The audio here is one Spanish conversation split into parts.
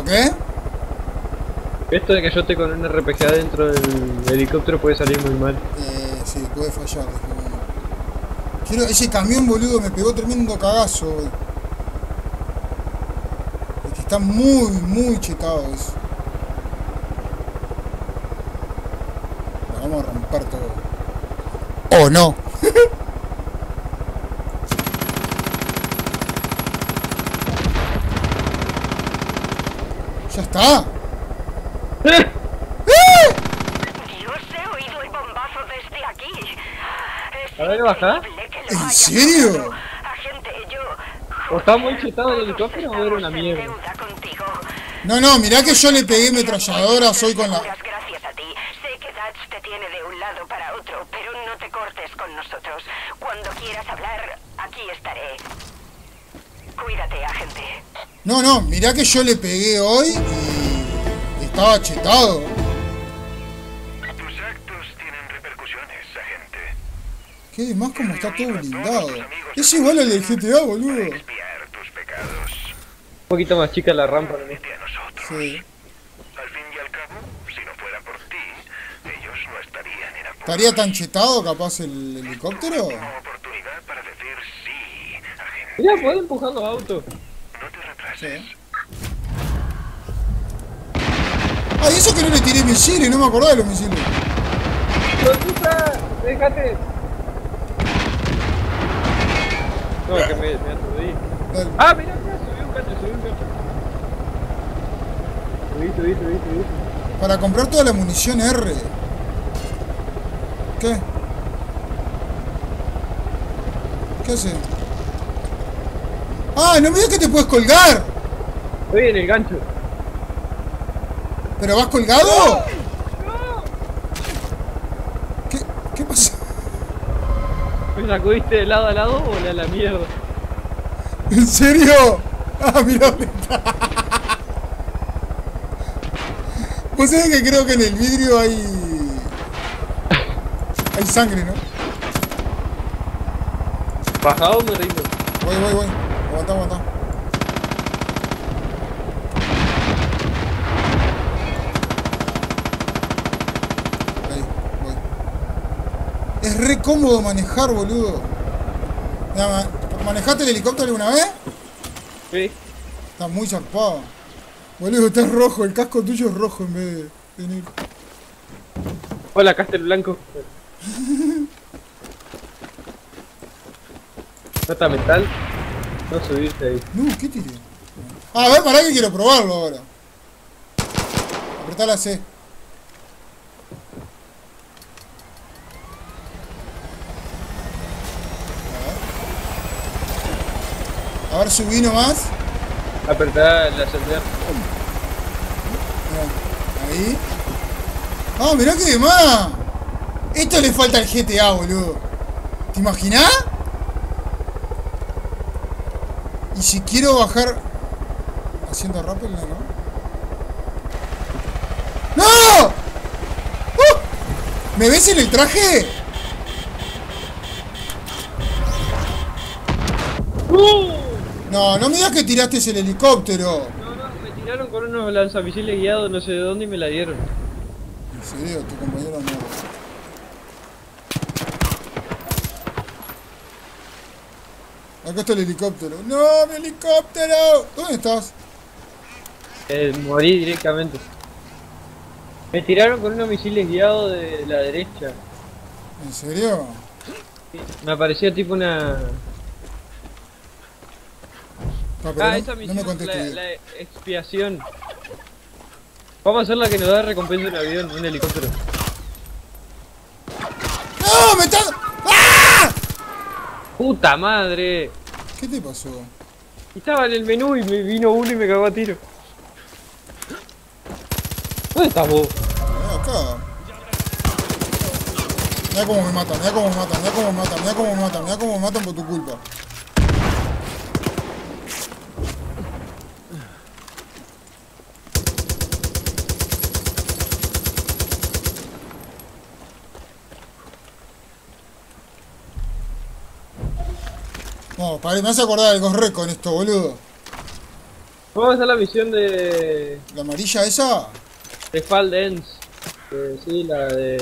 qué? Esto de que yo esté con un RPG adentro del helicóptero puede salir muy mal. Sí, puede fallar. Quiero, ese camión, boludo, me pegó tremendo cagazo hoy. Es que está muy, muy chetado eso. Lo vamos a romper todo. ¡Oh, no! ¡Ya está! Dios, he oído el bombazo desde aquí. Es A ver, baja. increíble que lo ¿En haya serio? pasado. Agente, yo... ¿O está muy chetado el helicóptero o era una mierda? Estamos en deuda contigo. No, no, mirá que yo le pegué metralladoras hoy con la... Gracias a ti. Sé que Dutch te tiene de un lado para otro, pero no te cortes con nosotros. Cuando quieras hablar, aquí estaré. Cuídate, agente. No, no, mirá que yo le pegué hoy y estaba chetado. Tus actos tienen repercusiones, agente. Qué demás como está todo blindado. Es igual al del GTA, boludo. Expiar tus pecados. Un poquito más chica la rampa. ¿no? Vete a nosotros. Sí. Al fin y al cabo, si no fuera por ti, ellos no estarían en apuro. ¿Estaría tan chetado capaz el helicóptero? Última oportunidad para decir sí, agente. Mira, puedo empujar los autos. No te retrases. Sí. Ah, y eso que no le tiré misiles, no me acordaba de los misiles. ¡Lotusa! ¡Déjate! No, que me aturdí. Dale. Ah, mira, subí un cacho, subí un cacho. Subí. Para comprar toda la munición R. ¿Qué? ¿Qué hace? Ah, no me digas que te puedes colgar. Estoy en el gancho. ¿Pero vas colgado? ¿Qué pasa? ¿Me sacudiste de lado a lado o la mierda? ¿En serio? Ah, mira dónde está. Vos sabés que creo que en el vidrio hay sangre, ¿no? ¿Bajado o me rindo? Voy. Aguantá. Ahí, voy. Es re cómodo manejar, boludo. Mira, ¿manejaste el helicóptero alguna vez? Sí. Está muy zarpado. Boludo, está rojo, el casco tuyo es rojo en vez de venir. Hola, Castel Blanco. Nota metal. No subirte ahí. No, ¿qué tiré? Ah, a ver, pará que quiero probarlo ahora. Apretá la C. A ver, subí nomás. Apretá la acelerar. Ahí. Ah, mirá que demás. Esto le falta al GTA, boludo. ¿Te imaginás? Y si quiero bajar... Haciendo rappel, ¿no? ¡No! ¿Me ves en el traje? No, no me digas que tiraste el helicóptero. No, me tiraron con unos lanzamisiles guiados no sé de dónde y me la dieron. En serio, tu compañero no. Acá está el helicóptero. ¡No, mi helicóptero! ¿Dónde estás? Morí directamente. Me tiraron con unos misiles guiados de la derecha. ¿En serio? Me aparecía tipo una... No, pero esa no misión me es contestes bien. la expiación. Vamos a hacer la que nos da recompensa un avión, un helicóptero. ¡No! ¡Me está... ¡Ah! ¡Puta madre! ¿Qué te pasó? Estaba en el menú y me vino uno y me cagó a tiro. ¿Dónde estás vos? Acá. Mirá cómo me matan, mirá cómo me matan, mirá cómo me matan, mirá cómo me matan, mirá cómo me matan por tu culpa. No, me hace acordar del Ghost Recon esto, boludo. Vamos a hacer la misión de... ¿La amarilla esa? de Fall Dance. Sí, la de...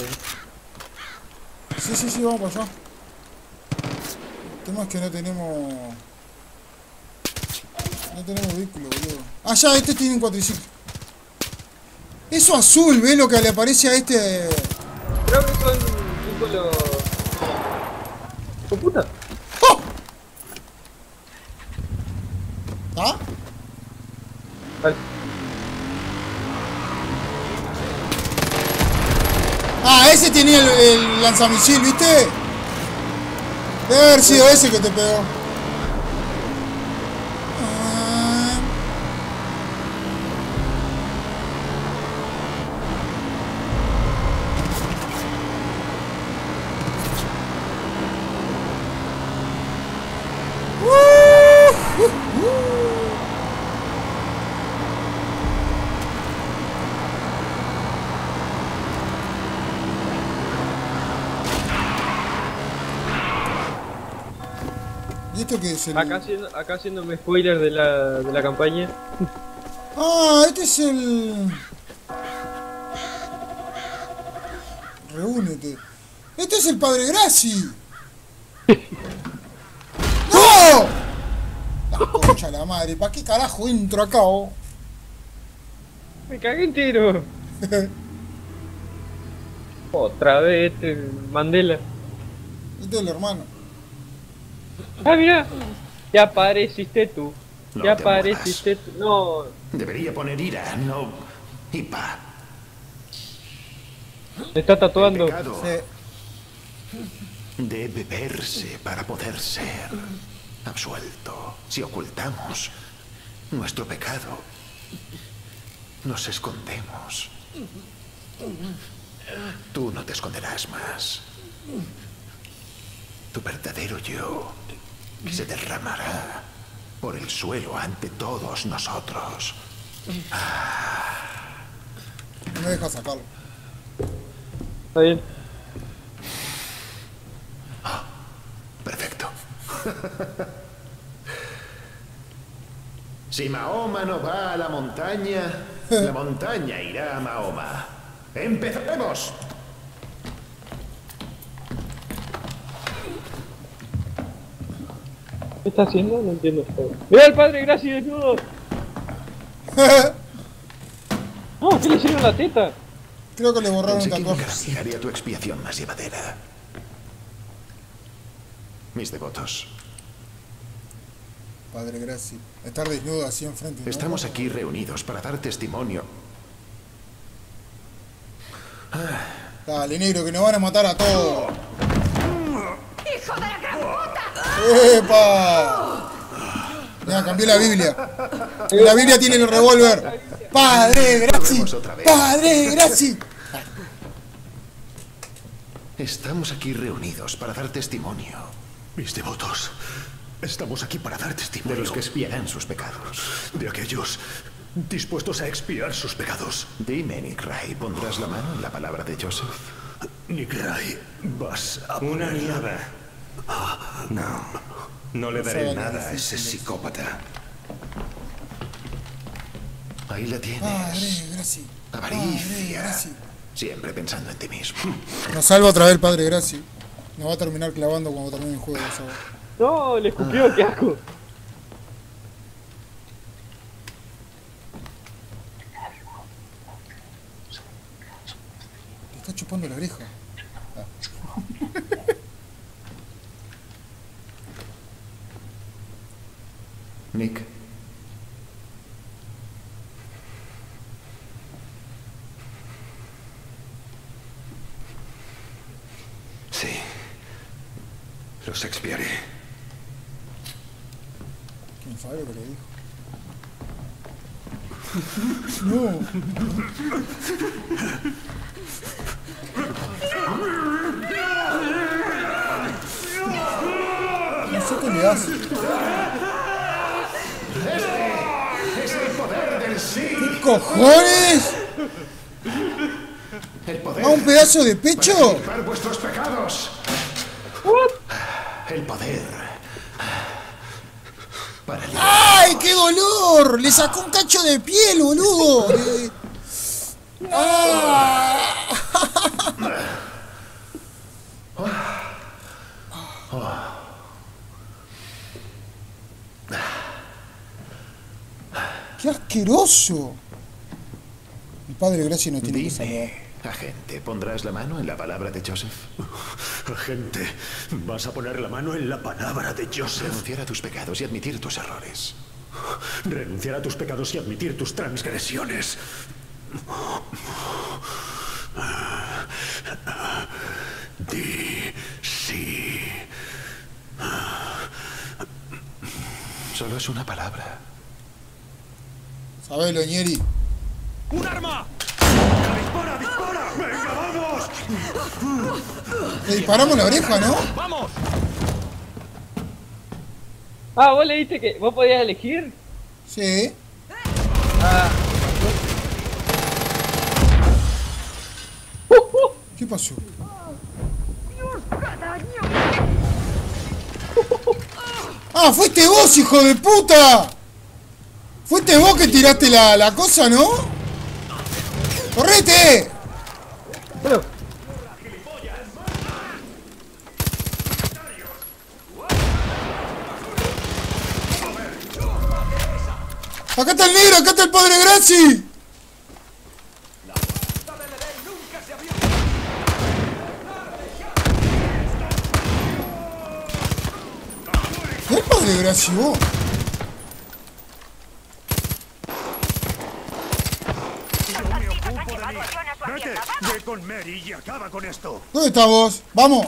Sí, vamos para allá. El tema es que no tenemos... No tenemos vehículo, boludo. Ah, ya, este tiene un cuatriciclo. Eso azul, ¿ves lo que le aparece a este? Creo que son vehículos... ¡Oh, puta! ¡Oh! ¿Ah? Vale. Ah, ese tenía el lanzamisil, ¿viste? Debe haber sido ese que te pegó. Ah. ¿Y esto qué es? Acá haciéndome spoiler de la campaña. Ah, este es el... Reúnete. Este es el Padre Graci. ¡No! La concha de la madre. ¿Para qué carajo entro acá, oh? Me cagué entero. Otra vez Mandela. Este es el hermano. Ah, mira. Ya apareciste tú. No Ya te apareciste tú. No. Debería poner ira, no IPA. Me está tatuando. El pecado Sí. debe verse para poder ser absuelto. Si ocultamos nuestro pecado, nos escondemos. Tú no te esconderás más. Tu verdadero yo se derramará por el suelo ante todos nosotros. No me deja sacarlo. Está bien. Perfecto. Si Mahoma no va a la montaña irá a Mahoma. ¡Empezaremos! ¿Qué está haciendo? No entiendo. ¡Mira al padre Graci desnudo! No, ¿qué le hicieron la teta? Creo que le borraron el Pensé que tatuaje. haría tu expiación más llevadera. Mis devotos, Padre Graci. Estar desnudo así enfrente. ¿no? estamos aquí reunidos para dar testimonio. Dale, negro, que nos van a matar a todos. ¡Hijo de la gran puta! ¡Epa! Ya, cambié la Biblia. La Biblia tiene el revólver. ¡Padre Graci! Volvemos otra vez. ¡Padre Graci! Estamos aquí reunidos para dar testimonio. Mis devotos, estamos aquí para dar testimonio De los que expiarán sus pecados. de aquellos dispuestos a expiar sus pecados. Dime, Nick Ray, ¿pondrás la mano en la palabra de Joseph? Nick Ray, vas a Una poner... nada. No le daré nada a ese psicópata. Ahí la tienes. Padre Graci. Padre Avaricia. Graci. Siempre pensando en ti mismo. Nos salva otra vez el Padre Graci. Nos va a terminar clavando cuando termine el juego. ¿Sabes? No, le escupió, qué asco. Te está chupando la oreja. Nick. Sí, los expiaré. ¿Quién sabe lo que le dijo? No. No sé qué le hace. Es el poder del sí. ¿Qué cojones? El poder ¿A un pedazo de pecho? para limpiar vuestros pecados. El poder para limpiar. ¡Ay, qué dolor! Le sacó un cacho de piel, boludo. ¡Qué asqueroso! Mi padre Gracie no tiene que salvar. Agente, ¿pondrás la mano en la palabra de Joseph? Agente, ¿vas a poner la mano en la palabra de Joseph? Renunciar a tus pecados y admitir tus errores. Renunciar a tus pecados y admitir tus transgresiones. Di sí. Solo es una palabra. Sabelo, Ñeri. ¡Un arma! ¡Dispara, dispara! ¡Venga, vamos! Le disparamos la oreja, ¿no? ¡Vamos! Ah, vos le diste que vos podías elegir. Sí. Ah, ¿Qué pasó? ¡Ah, fuiste vos, hijo de puta! Fuiste vos que tiraste la cosa, ¿no? ¡Correte! bueno, ¡Acá está el negro! ¡Acá está el padre Gracie! ¿Qué es el padre Gracie, vos? ¡Vete! ¡Ve con Mary y acaba con esto! ¿Dónde estás vos? ¡Vamos!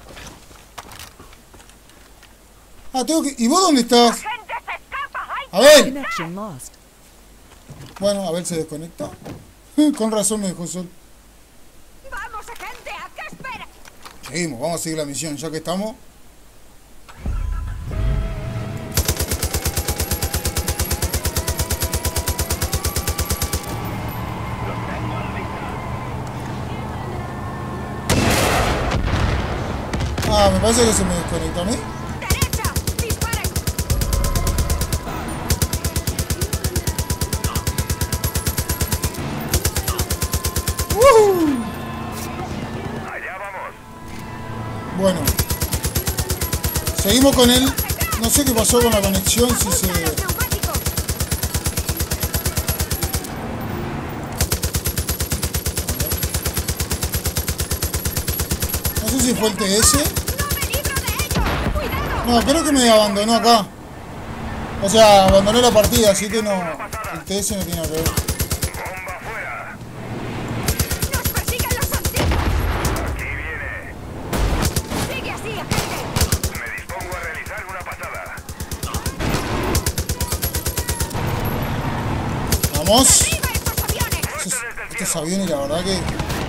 Ah, tengo que... ¿Y vos dónde estás? ¡Gente, se escapa! ¡Ay! A ver. Connection lost. Bueno, a ver, se desconecta. Con razón me dejó sol. ¡Vamos, agente! ¿A qué espera? Seguimos, vamos a seguir la misión, ya que estamos. Ah, me parece que se me desconectó a mí. ¡Derecha! ¡Disparen! Allá vamos. Bueno. Seguimos con él. No sé qué pasó con la conexión, si se... ¡Los neumáticos! No sé si fue el TS. ¡No me libro de ellos! ¡Cuidado! No, creo que me abandonó acá. O sea, abandonó la partida, así que no... El TS no tiene nada que ver. Bomba fuera. ¡Nos persiguen los antiguos! Aquí viene. ¡Sigue así, agente! Me dispongo a realizar una pasada. Vamos. ¡Arriba estos aviones! Estos aviones, la verdad que...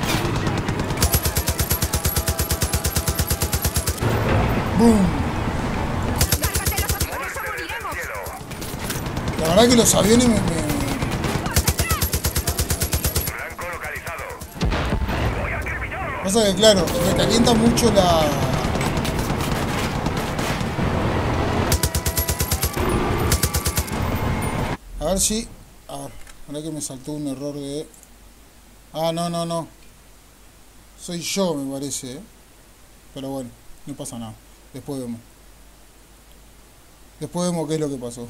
¡Boom! ¡Cárgate los aviones o moriremos! Cielo. La verdad que los aviones me... Blanco localizado. Voy a acribillarlo. Pasa que, claro, me calienta mucho la... A ver si... A ver, ahora que me saltó un error de... Ah, no. Soy yo, me parece, ¿eh? Pero bueno, no pasa nada. Después vemos. Después vemos qué es lo que pasó.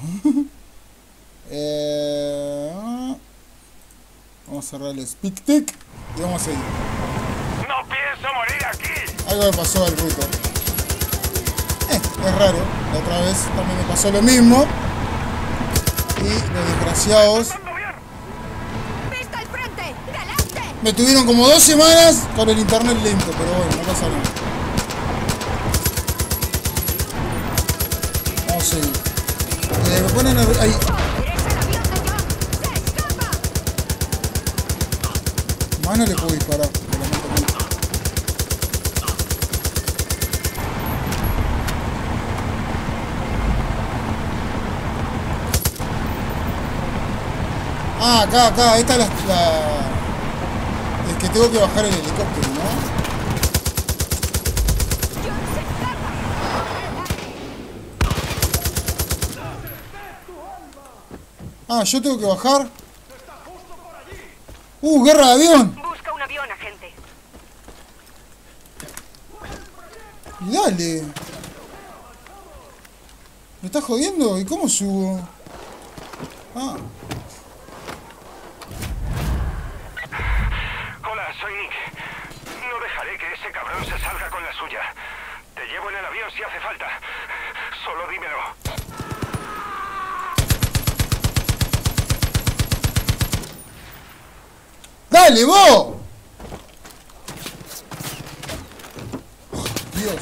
Vamos a cerrar el speak tick y vamos a seguir. No pienso morir aquí. Algo me pasó al router. Es raro. La otra vez también me pasó lo mismo. Y los desgraciados ¡Vista al frente! ¡Delante! me tuvieron como 2 semanas con el internet lento, pero bueno, no pasa nada. Vamos a seguir. Me ponen ahí. ¡Eres el avión de John! ¡Se escapa! Más no le puedo disparar. Pero no tengo. Ah, acá, esta es la... Es que tengo que bajar el helicóptero, ¿no? ¡John se escapa! Ah, yo tengo que bajar. Guerra de avión. Busca un avión, agente. Y dale. ¿Me estás jodiendo? ¿Y cómo subo? Ah. Hola, soy Nick. No dejaré que ese cabrón se salga con la suya. Te llevo en el avión si hace falta. Solo dímelo. ¡Dale, vos! Dios.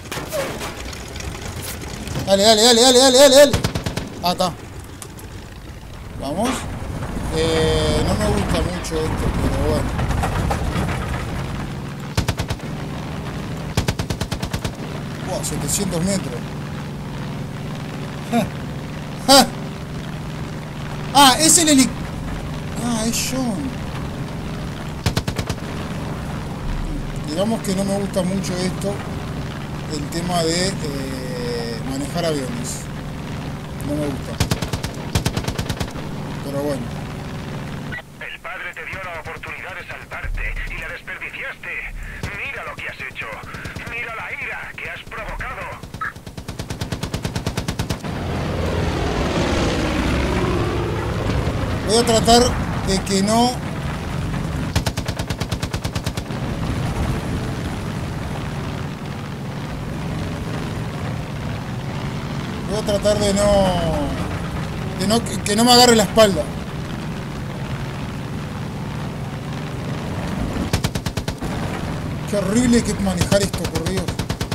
Dale, dale, dale, dale, dale, dale, dale. Ah, está. Vamos. No me gusta mucho esto, pero bueno. Wow, 700 metros. ¡Ja! ¡Ja! Ah, es el helic... Ah, es John. Digamos que no me gusta mucho esto, el tema de manejar aviones. No me gusta. Pero bueno. El padre te dio la oportunidad de salvarte y la desperdiciaste. Mira lo que has hecho. Mira la ira que has provocado. Voy a tratar de que no... Voy a tratar de no... que no me agarre la espalda. Qué horrible que manejar esto, por Dios.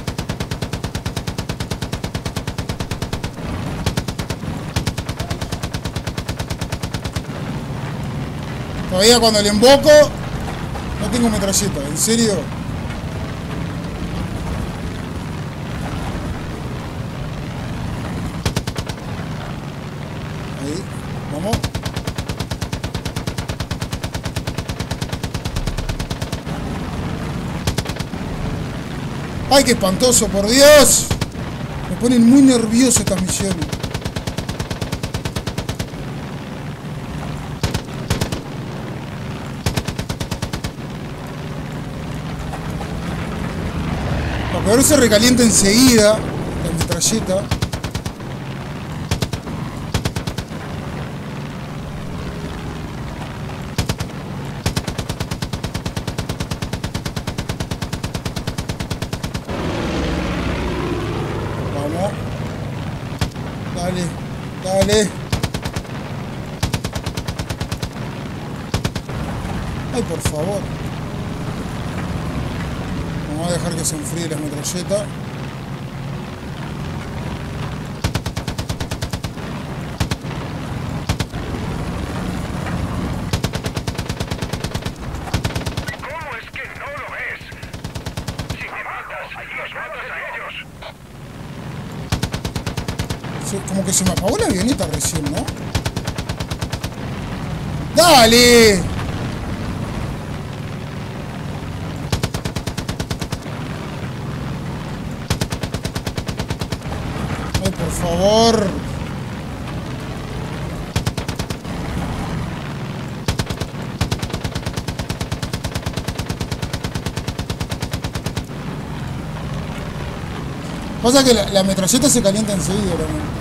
Todavía cuando le invoco no tengo metralleta, ¿en serio? Ahí, vamos. ¡Ay, qué espantoso, por Dios! Me ponen muy nervioso estas misiones. Lo peor se recalienta enseguida la metralleta. Vamos. Dale, dale. Ay, por favor. Vamos a dejar que se enfríe la metralleta. ¿Cómo es que no lo ves? Si me matas, los matas a ellos. Como que se me apagó la avioneta recién, ¿no? ¡Dale! Ay, por favor. Pasa que la metralleta se calienta enseguida, hermano.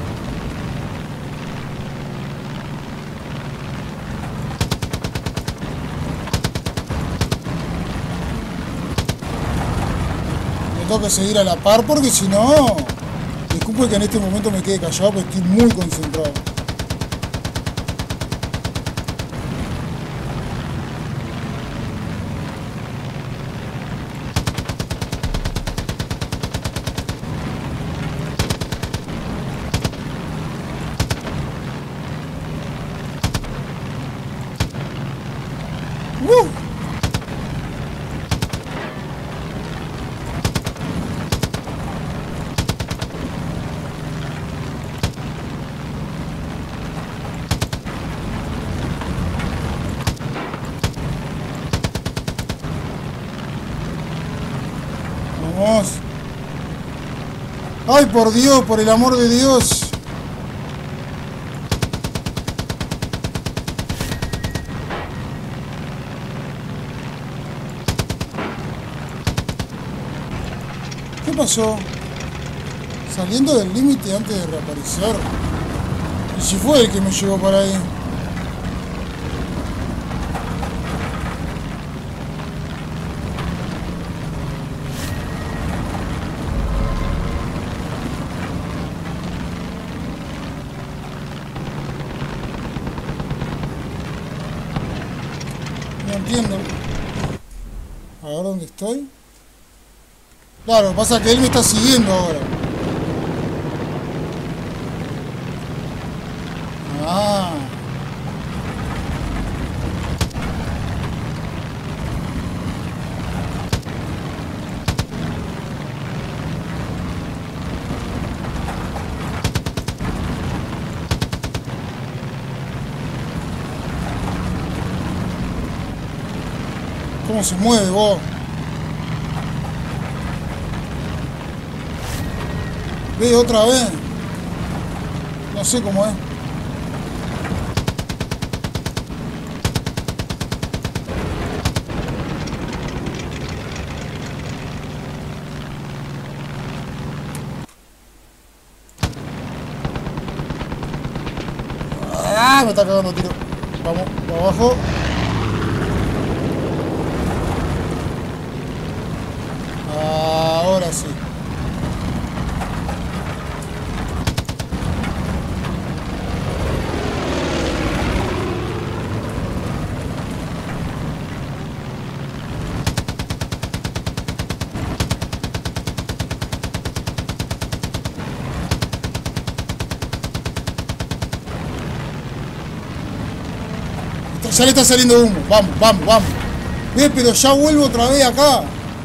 Tengo que seguir a la par porque si no, disculpe que en este momento me quede callado, pero estoy muy concentrado. Vamos. Ay, por Dios, por el amor de Dios. pasó? Saliendo del límite antes de reaparecer. ¿Y si fue el que me llevó para ahí? No entiendo. A ver dónde estoy. Claro, pasa que él me está siguiendo ahora. Ah. ¿Cómo se mueve vos? Ve otra vez. No sé cómo es. Ah, me está cagando tiro. Vamos, para abajo. Ahora sí. Ya le está saliendo humo. Vamos, vamos, vamos. Ve, pero ya vuelvo otra vez acá.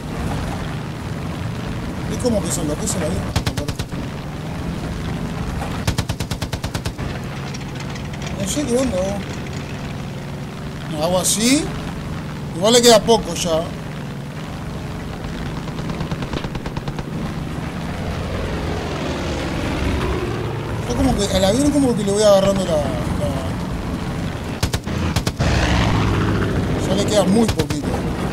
Es como que se enloquece la vida. No sé qué onda. Hago así. Igual le queda poco ya. Es como que al avión como que le voy agarrando la... Ya le queda muy poquito.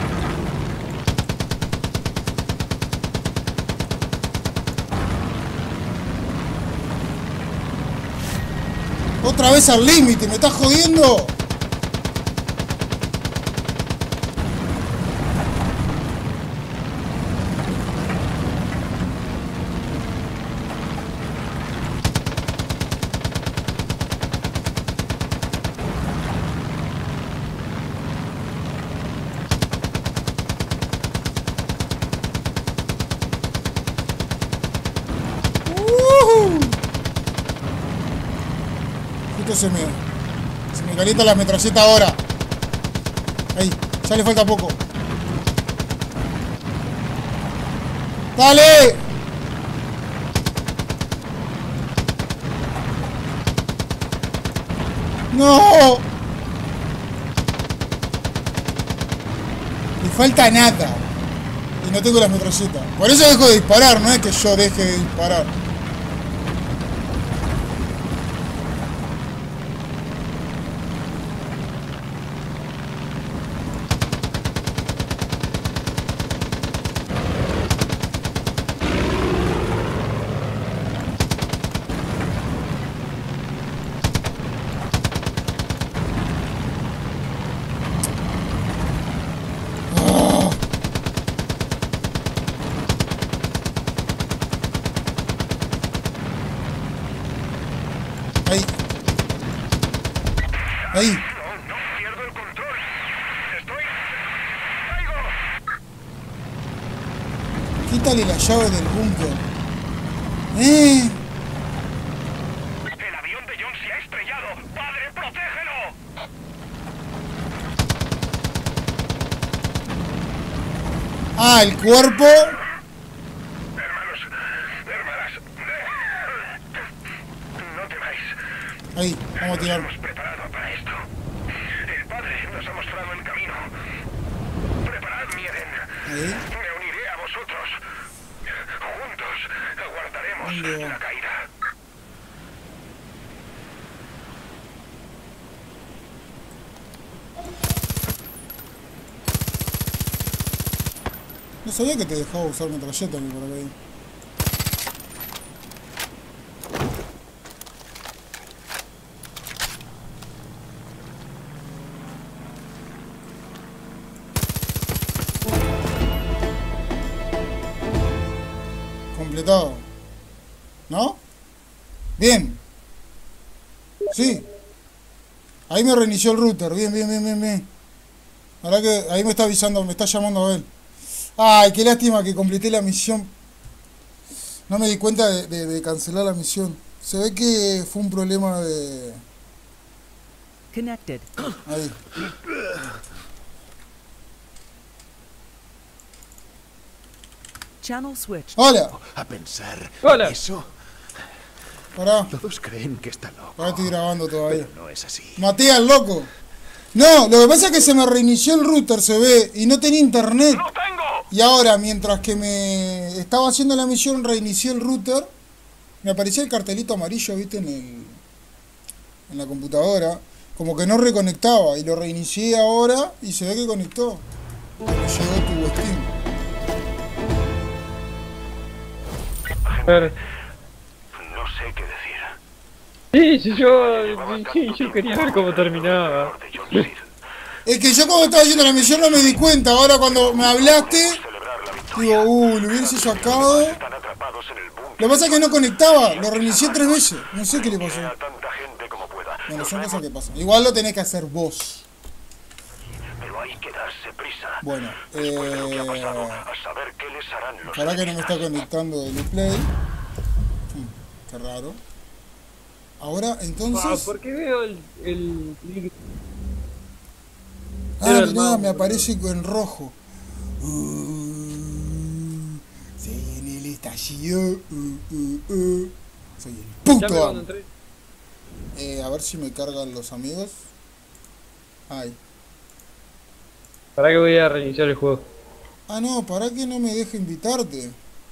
Otra vez al límite, ¿me estás jodiendo? Se me calienta la metralleta ahora. Ahí, ya le falta poco. ¡Dale! ¡No! Le falta nada. Y no tengo las metralletas. Por eso dejo de disparar, no es que yo deje de disparar. Ahí. Ahí. No pierdo el control. Estoy... ¡Caigo! Quítale la llave del búnker. El avión de John se ha estrellado. ¡Padre, protégelo! Ah, el cuerpo. Hermanos, hermanas, no temáis. Ahí, vamos a tirar. Nos hemos preparado para esto. El Padre nos ha mostrado el camino. Preparad mi Eden. Ahí. Me uniré a vosotros. Juntos aguardaremos la caída. No sabía que te dejaba usar metralleta por acá. completado. ¿No? Bien. Sí. Ahí me reinició el router. Bien, bien, bien, bien, bien. Ahora que ahí me está avisando, me está llamando a él. Ay, qué lástima que completé la misión. No me di cuenta de cancelar la misión. Se ve que fue un problema de... Connected. Ahí. Channel switched. Hola. A pensar. Hola. Eso. Pará. Todos creen que está loco. Ahora estoy grabando todavía. Pero no es así. Maté al loco. No, lo que pasa es que se me reinició el router, se ve, y no tenía internet. ¡No tengo! Y ahora, mientras que me estaba haciendo la misión, reinicié el router. Me aparecía el cartelito amarillo, viste, en la computadora. Como que no reconectaba. Y lo reinicié ahora y se ve que conectó. Me llegó tu Steam. Claro. No sé qué decir. Sí, yo quería ver cómo terminaba. De John Seed. Es que yo cuando estaba haciendo la misión no me di cuenta. Ahora cuando me hablaste, Celebrar la victoria. digo, lo hubiese sacado. Están atrapados en el búnker. Lo que pasa es que no conectaba. Lo reinicié 3 veces. No sé qué le pasó. A tanta gente como pueda. Bueno, son cosas que pasan. Igual lo tenés que hacer vos. Pero hay que darse prisa. Bueno, Después de lo que ha pasado, a saber qué les harán los para que no me está conectando el Uplay. Qué raro. Ahora, entonces... ¿Por qué veo el Ah, el mirá, mouse, me aparece en rojo. Se viene el estallido. Soy el puto Ya me cuando amo. entré. A ver si me cargan los amigos. Ay. ¿Para que voy a reiniciar el juego? Ah, no, para que no me deje invitarte.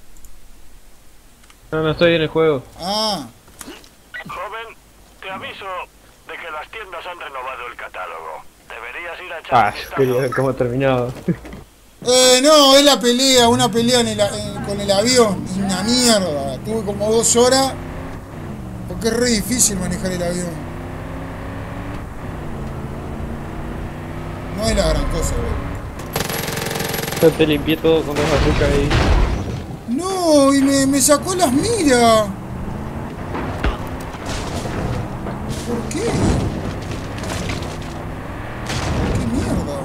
No estoy en el juego. Ah, Joven, te aviso de que las tiendas han renovado el catálogo. Deberías ir a echar Ah, un vistazo. quería ver cómo terminaba. no, es la pelea, una pelea con el avión. Una mierda. Tuve como 2 horas. Porque es re difícil manejar el avión. No es la gran cosa, güey. Yo te limpié todo con dos azúcar ahí. No, y me sacó las miras. ¿Por qué? ¿Qué mierda?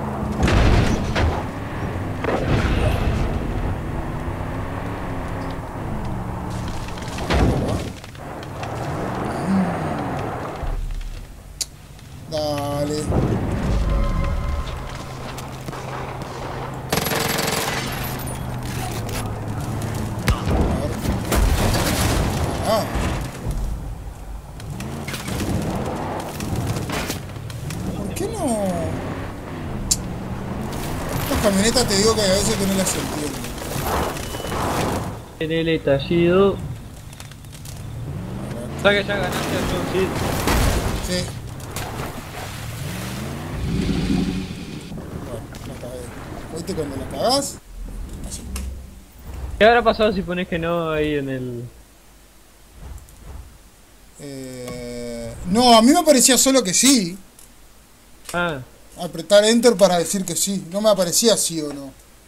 Dale. Ah. ¿Por qué no? Estas camionetas te digo que a veces que no las entiendo. En el estallido. O sea que ya ganaste a John Seed. Sí. Bueno, la cagué. ¿Viste cuando la cagás? Así. ¿Qué habrá pasado si pones que no ahí en el... No, a mí me parecía solo que sí. Ah, Apretar Enter para decir que sí. No me aparecía sí o no.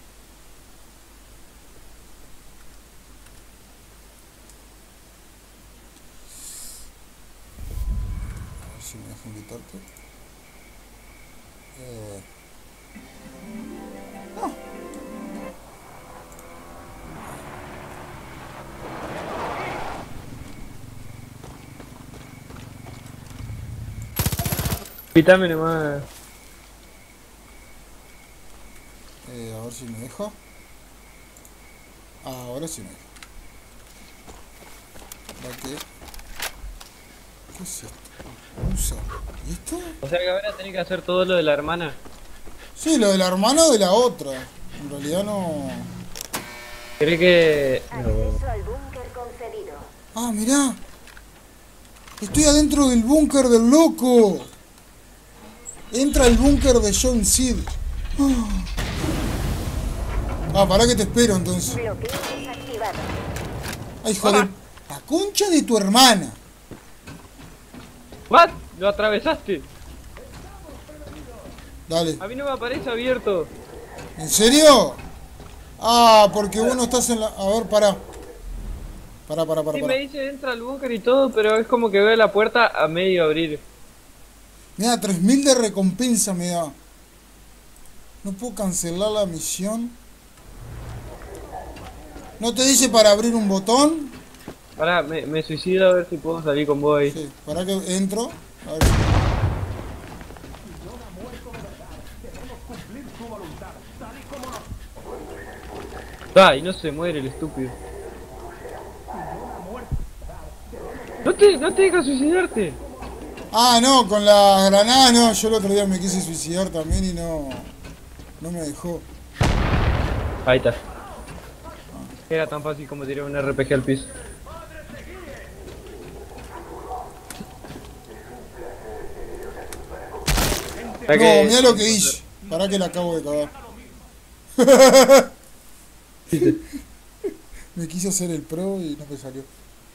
A ver si me deja invitarte. No. invítame nomás. A ver si me deja. Ah, ahora sí me deja. ¿Qué es esto? Usa. ¿Y esto? O sea que ahora tenés que hacer todo lo de la hermana. Sí, lo de la hermana o de la otra. En realidad no... ¿Crees que...? Acceso al búnker concedido. Ah, mirá. Estoy adentro del búnker del loco. Entra al búnker de John Seed. Ah, pará que te espero entonces. Bloqueo desactivado. Ay, hijo de... La concha de tu hermana. ¿What? ¿Lo atravesaste? Dale. A mí no me aparece abierto. ¿En serio? Ah, porque vos no estás en la... A ver, pará. Pará, pará, pará. Sí, me dice entra al búnker y todo, pero es como que veo la puerta a medio abrir. Mira, 3000 de recompensa me da. No puedo cancelar la misión. ¿No te dice para abrir un botón? Pará, me suicido a ver si puedo salir con vos ahí. Sí, para que entro. A ver. Ah, y no se muere el estúpido. No te deja suicidarte. Ah, no, con la granada no. Yo el otro día me quise suicidar también y no me dejó. Ahí está. Era tan fácil como tirar un RPG al piso. No, mirá lo que hice. Pará que la acabo de cagar. Me quise hacer el pro y no me salió.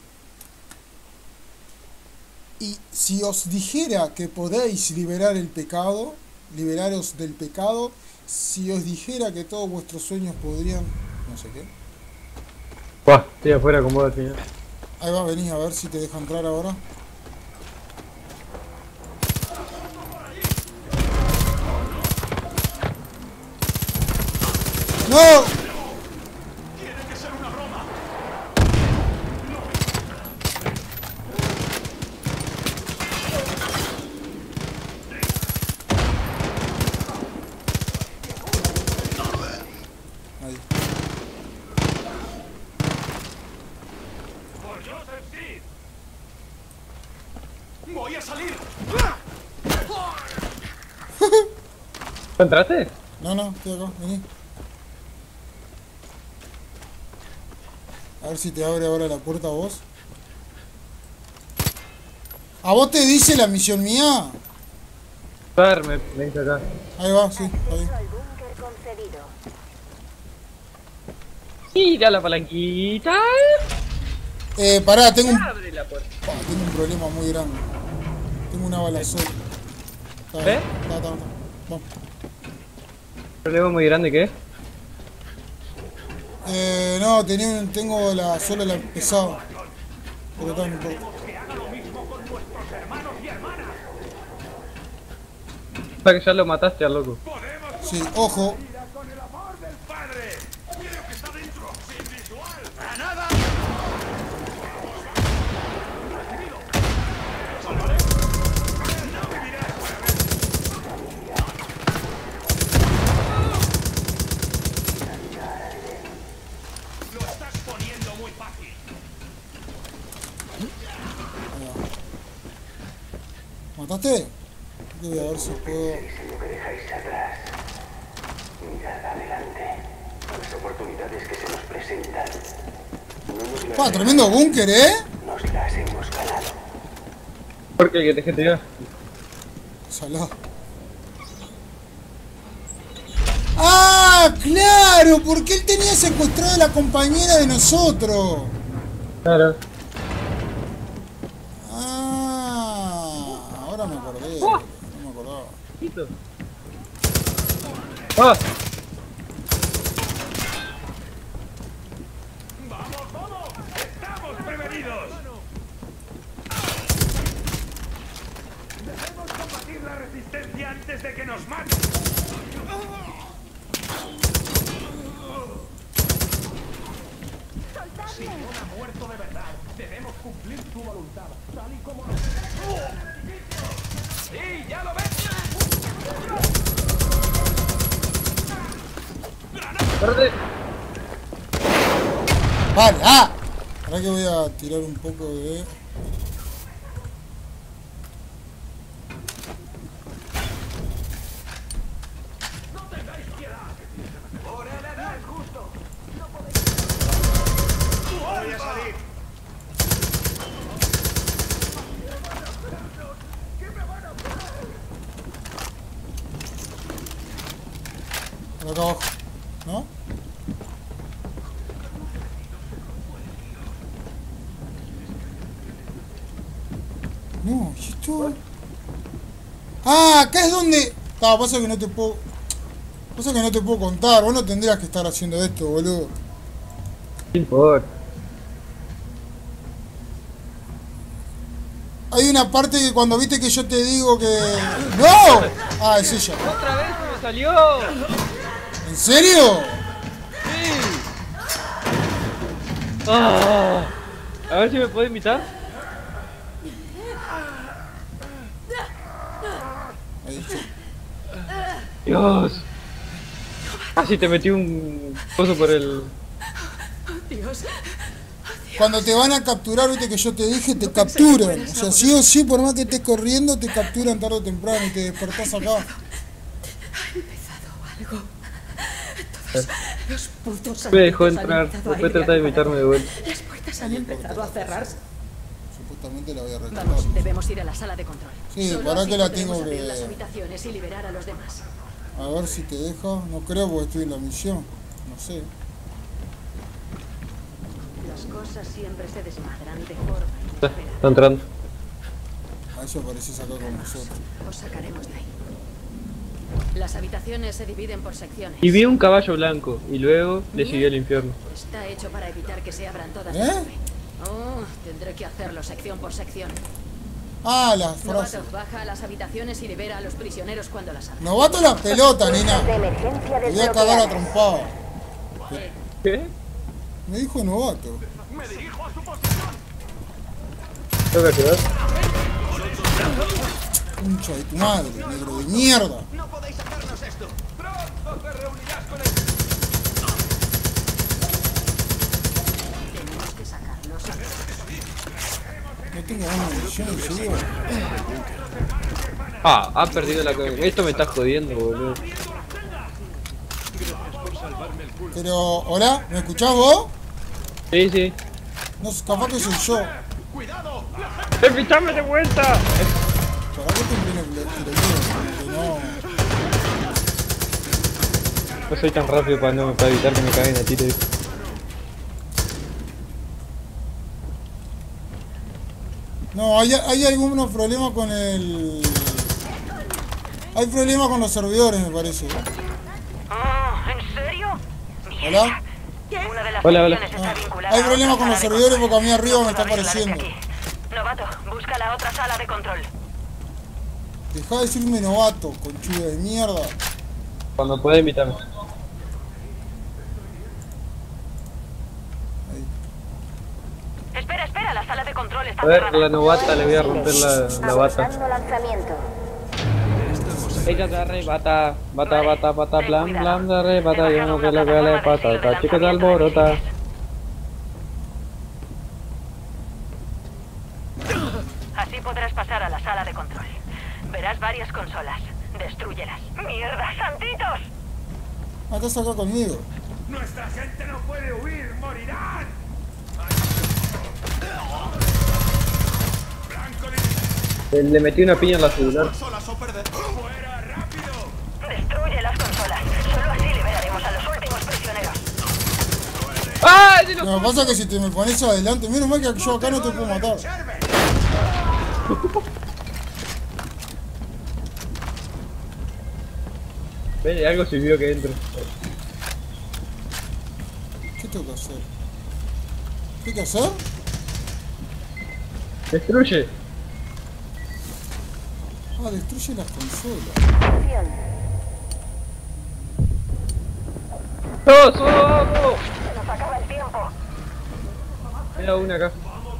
Y si os dijera que podéis liberar el pecado, liberaros del pecado, si os dijera que todos vuestros sueños podrían... no sé qué. Buah, estoy afuera con vos al final. Ahí va, vení a ver si te deja entrar ahora. ¡No! Ahí. ¡Voy a salir! ¿Entraste? No, estoy acá, vení. A ver si te abre ahora la puerta a vos. ¿A vos te dice la misión mía? A ver, me dice acá. Ahí va, sí, ahí. Al búnker concedido. Mira la palanquita. Pará, tengo un problema muy grande. Tengo una bala sola. ¿Eh? Vamos. ¿Problema muy grande qué? No, tengo solo la pesada. Pero no importa. O sea que ya lo mataste al loco. Sí, ojo. ¿Mataste? Voy a ver si puedo... Lo que dejáis atrás. Mirad adelante. Las oportunidades que se nos presentan. No nos las Tremendo búnker, nos las hemos ganado. ¿Por qué? ¿Que te gente ya? Salado. ¡Ah! ¡Claro! Porque él tenía secuestrado a la compañera de nosotros. Claro. Ahora me acordé. No me acordaba. ¡Ah! ¡Estamos prevenidos! Debemos combatir la resistencia antes de que nos maten. Si no ha muerto de verdad, debemos cumplir su voluntad, tal y como nos... ¡Sí, ya lo ves! ¡Espérate! Vale, ahora que voy a tirar un poco de... ¡Voy a salir! Por acá abajo, ¿no? No, ¿y esto? Acá es donde... pasa que no te puedo... Pasa que no te puedo contar. Vos no tendrías que estar haciendo esto, boludo. No importa. Hay una parte que cuando viste que yo te digo que... ¡No! Ah, es ella. ¡Otra vez me salió! ¿En serio? ¡Sí! Ah, a ver si me puede invitar. Ahí sí. Dios. Casi te metí un coso por el... Dios. Cuando te van a capturar, viste que yo te dije, te capturan. O sea, sí o sí, por más que estés corriendo, te capturan tarde o temprano y te despertás acá. Ha empezado algo. Todos los putos Me dejó amigos han entrar, empezado a después ir trata de a invitarme de vuelta. Las puertas han empezado a cerrarse. Supuestamente la voy a rescatar. Vamos, debemos ir a la sala de control. Sí, Solo para así que la podremos tengo abrir que... las habitaciones y liberar a los demás. A ver si te deja. No creo porque estoy en la misión. No sé. Las cosas siempre se desmadran de forma Está inesperada. entrando. A eso apareces acá con nosotros. Os sacaremos de ahí. Las habitaciones se dividen por secciones. Y vi un caballo blanco y luego le siguió el infierno. Está hecho para evitar que se abran todas ¿Eh? de golpe. Oh, tendré que hacerlo sección por sección. Ah, la frase. Novato, baja a las habitaciones y libera a los prisioneros cuando las abran. Novato la pelota, nena. De emergencia Te voy a cagar a desbloqueadas. trompada. ¿Qué? Me dijo novato. ¿Tengo que ayudar? Concha de tu madre, negro de mierda. Tenemos que sacarlos a No tengo una munición, en serio. Ah, ha perdido la... Esto me está jodiendo, boludo. Pero, hola, ¿me escuchás vos? Sí, sí. No, capaz que soy yo. ¡Invítame de vuelta! ¿Para qué te viene el tiroteo? No soy tan rápido para evitar que me caguen a tiro. No, hay algunos problemas con el... Hay problemas con los servidores, me parece. Oh, ¿en serio? ¿Hola? Una de las Hola, hola. secciones está vinculada Hay a problemas otra con los sala de servidores control. porque a mí arriba No me está puedo abrirla desde apareciendo. aquí. Novato, busca la otra sala de control. Deja de decirme novato, conchuda de mierda. Cuando pueda invitarme. Espera, espera, la sala de control está A ver, cerrada. la novata le voy a romper la bata. Abordando lanzamiento. Ella de arrebata, bata, blam, de arrebata, yo no sé lo que le pasa, esta chica de alborota. Así podrás pasar a la sala de control. Verás varias consolas. Destrúyelas. ¡Mierda, santitos! Ah, estás acá conmigo. ¡Nuestra gente no puede huir! ¡Morirán! Le metí una piña en la celular. ¡Fuera, rápido! Destruye las consolas. Solo así liberaremos a los últimos prisioneros. ¡Ah! Lo que pasa es que si te me pones adelante, menos mal que yo acá no te puedo matar. Ven, algo sirvió que entro. ¿Qué tengo que hacer? ¿Qué hay que hacer? Destruye. Ah, destruye las consolas. Acción. ¡No, solo! Se nos acaba el tiempo. Mira una acá.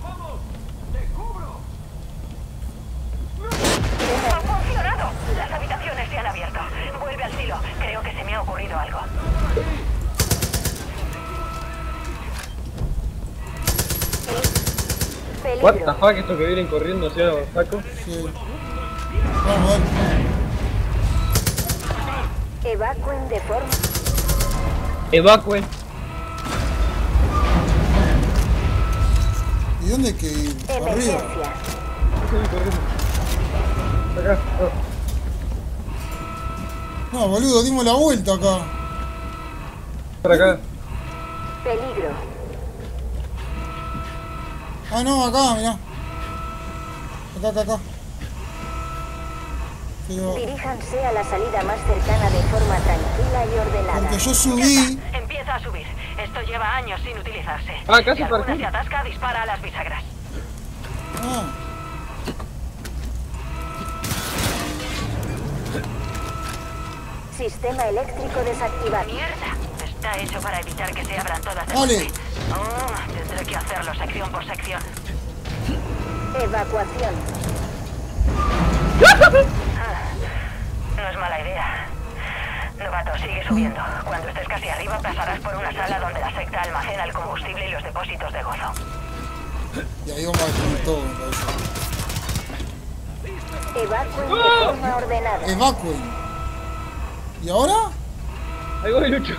¡Ha funcionado! Las habitaciones se han abierto. Vuelve al silo. Creo que se me ha ocurrido algo. What the fuck, esto que vienen corriendo hacia saco. Sí. Vamos, dale. Evacuen de forma. Evacuen. ¿Y dónde hay que ir? Arriba. Emergencia. Acá. No, boludo, dimos la vuelta acá. Por acá. Peligro. Ah, no, acá, mirá. Acá. Pero... Diríjanse a la salida más cercana de forma tranquila y ordenada. Porque yo subí... Empieza a subir. Esto lleva años sin utilizarse. Ah, casi si alguna parqué. se atasca, dispara a las bisagras. Ah, Sistema eléctrico desactivado. ¡Mierda! Está hecho para evitar que se abran todas de ¡Vale! golpe. Oh, tendré que hacerlo sección por sección. Evacuación. No es mala idea. Novato, sigue subiendo. Cuando estés casi arriba pasarás por una sala donde la secta almacena el combustible y los depósitos de gozo. Y ahí vamos a destruir todo, me parece. Evacuen de forma ordenada. Evacuen. ¿Y ahora? Ahí voy, Lucho.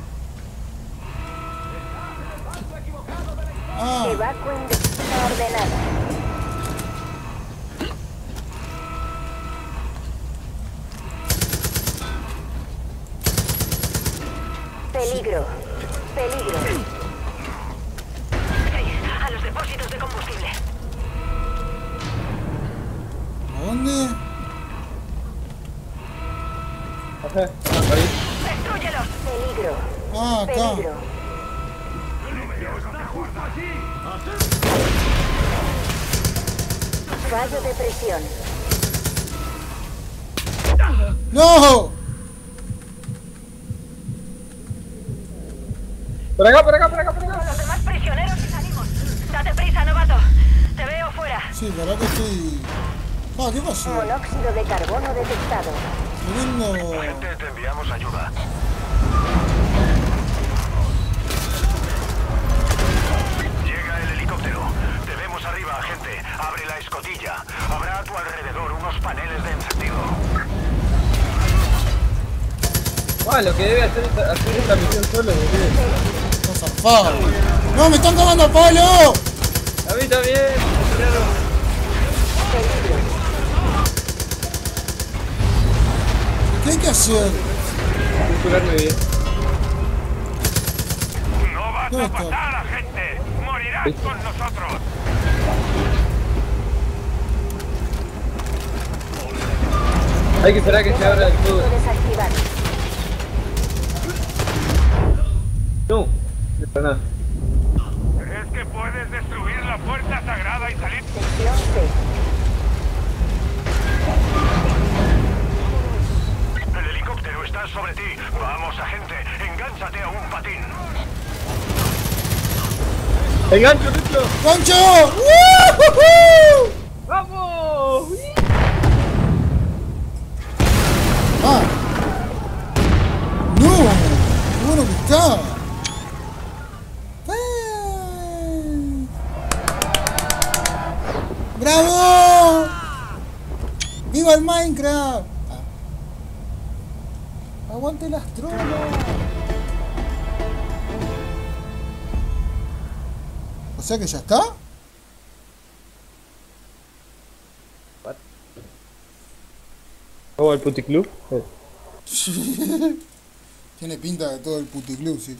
Ah, Evacuen de forma ordenada. Peligro. Peligro. Sí, a los depósitos de combustible. ¿a dónde? Ajá, ahí. ¡Destrúyelos! Peligro. Ah, acá. Peligro. Fallo de presión. ¡No! Por acá, por acá, por acá, por acá. Con los demás prisioneros y salimos. Date prisa, novato. Te veo fuera. Sí, ¿verdad que estoy...? Ah, ¿qué pasó? Monóxido de carbono detectado. Tremendo... Gente, te enviamos ayuda. Llega el helicóptero. Te vemos arriba, agente. Abre la escotilla. Habrá a tu alrededor unos paneles de encendido. Ah, lo que debe hacer esta misión solo, boludo. Está zarpado. ¡No, me están cagando a palo! A mí también. ¿Qué hay que hacer? Voy a curarme bien. No vas ¿Dónde a está? pasar, agente. Morirás con nosotros. Hay que esperar a que se abra el todo. Desactivado. No, no, nada. ¿Crees que puedes destruir la puerta sagrada y salir? Sección C. El helicóptero está sobre ti. Vamos, agente. Engánchate a un patín. ¡El gancho, Lucho! ¡Gancho! ¡Woohoo! ¡Vamos! ¡Ah! ¡No! ¡Qué bueno que está! ¡Bravo! ¡Viva el Minecraft! ¡Aguante las trolas! O sea que ya está. ¿Vamos al puticlub? Tiene pinta de todo el puticlub, sí.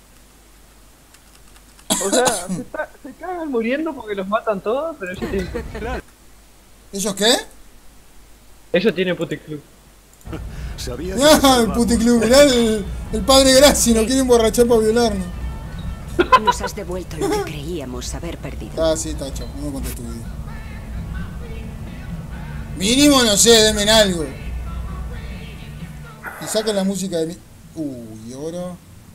O sea, se cagan muriendo porque los matan todos, pero ellos tienen... ¿Ellos qué? Ellos tienen puticlub. Sabía que ¡Ah! El puticlub, mirá el padre Graci, nos quiere emborrachar para violarnos. Nos has devuelto lo que creíamos haber perdido. Ah, sí, está chao, no me contés tu video. Mínimo, no sé, denme en algo. Y saca la música de mi... y ahora...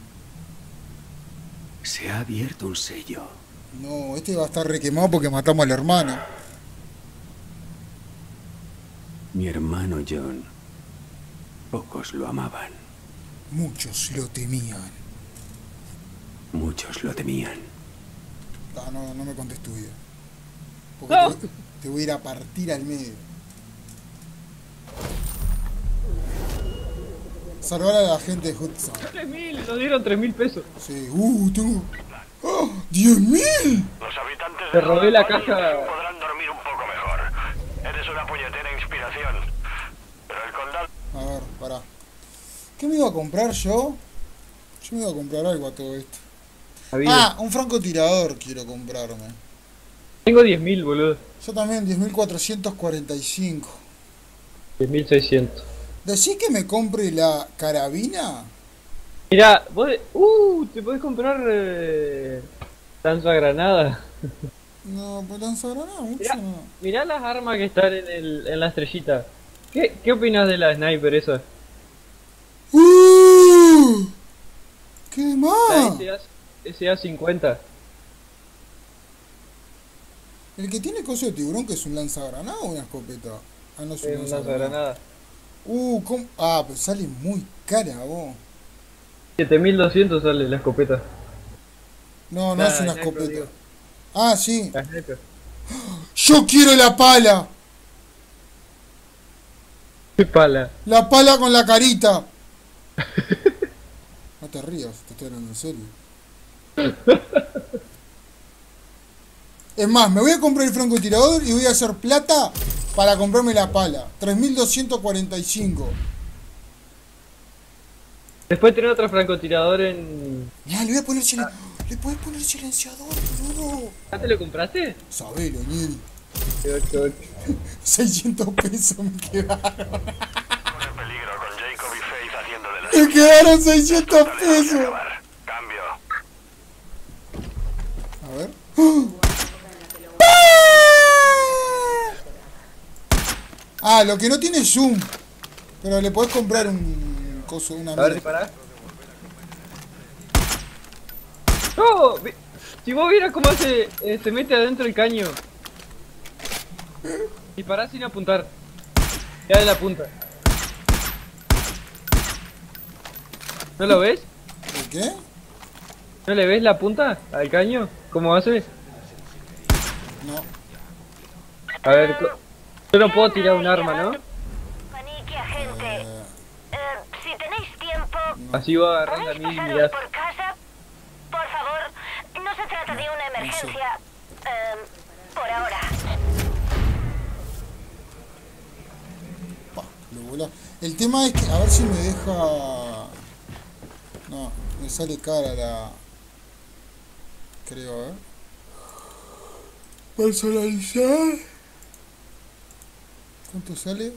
Se ha abierto un sello. No, este va a estar requemado porque matamos al hermano. Mi hermano John. Pocos lo amaban. Muchos lo temían. Muchos lo temían. Ah, no me contés tu vida. Porque No. te voy a ir a partir al medio. Salvar a la gente de Hudson. 3.000, nos dieron 3.000 pesos. Sí, tengo... ¡Oh! ¡10.000! Los habitantes Te de robé la Rodan caja. podrán dormir un poco mejor. Eres una puñetera inspiración. Pero el condado... A ver, pará. ¿Qué me iba a comprar yo? Yo me iba a comprar algo a todo esto. Había. Ah, un francotirador quiero comprarme. Tengo 10.000, boludo. Yo también, 10.445. 10.600. ¿Decís que me compre la carabina? Mirá, vos... te podés comprar... lanzagranada. No, pues lanzagranada mucho Mirá, no. mirá las armas que están en la estrellita. ¿Qué opinas de la sniper esa? ¿Qué La más? SA-50. El que tiene coso de tiburón, que es un lanzagranada o una escopeta. Ah, no es un Es una lanzagranada. granada. ¿Cómo? Ah, pero sale muy cara, vos. 7200 sale la escopeta. No, no La es una sniper, escopeta. digo. Ah, sí. La sniper. ¡Yo quiero la pala! ¡Qué pala! ¡La pala con la carita! No te rías, te estoy hablando en serio. Es más, me voy a comprar el francotirador y voy a hacer plata para comprarme la pala. 3245. Después tener otro francotirador en... Mirá, le voy a poner le puedes poner silenciador, boludo. ¿Ya te lo compraste? Sabelo, Ñeri. 8. 600 pesos me quedaron. Pone en peligro con Jacob y Faith haciendo de las Me quedaron 600 pesos. acabar. Cambio. A ver. Ah, lo que no tiene es zoom. Pero le podés comprar un coso, una A ver, mira. dispará. ¡No! Si vos vieras cómo se mete adentro el caño. Dispará sin apuntar. Ya de la punta. ¿No lo ves? ¿El qué? ¿No le ves la punta al caño? ¿Cómo hace? No. A ver, yo no puedo tirar un arma, ¿no? Panique, agente. Si tenéis tiempo, Así va agarrando a ¿podéis mí y pasaros mirás. por casa? Por favor, no se trata de una emergencia. Por ahora. Pa, lo volá. El tema es que, a ver si me deja... No, me sale cara la... Creo, a ver. Personalizar. ¿Cuánto sale?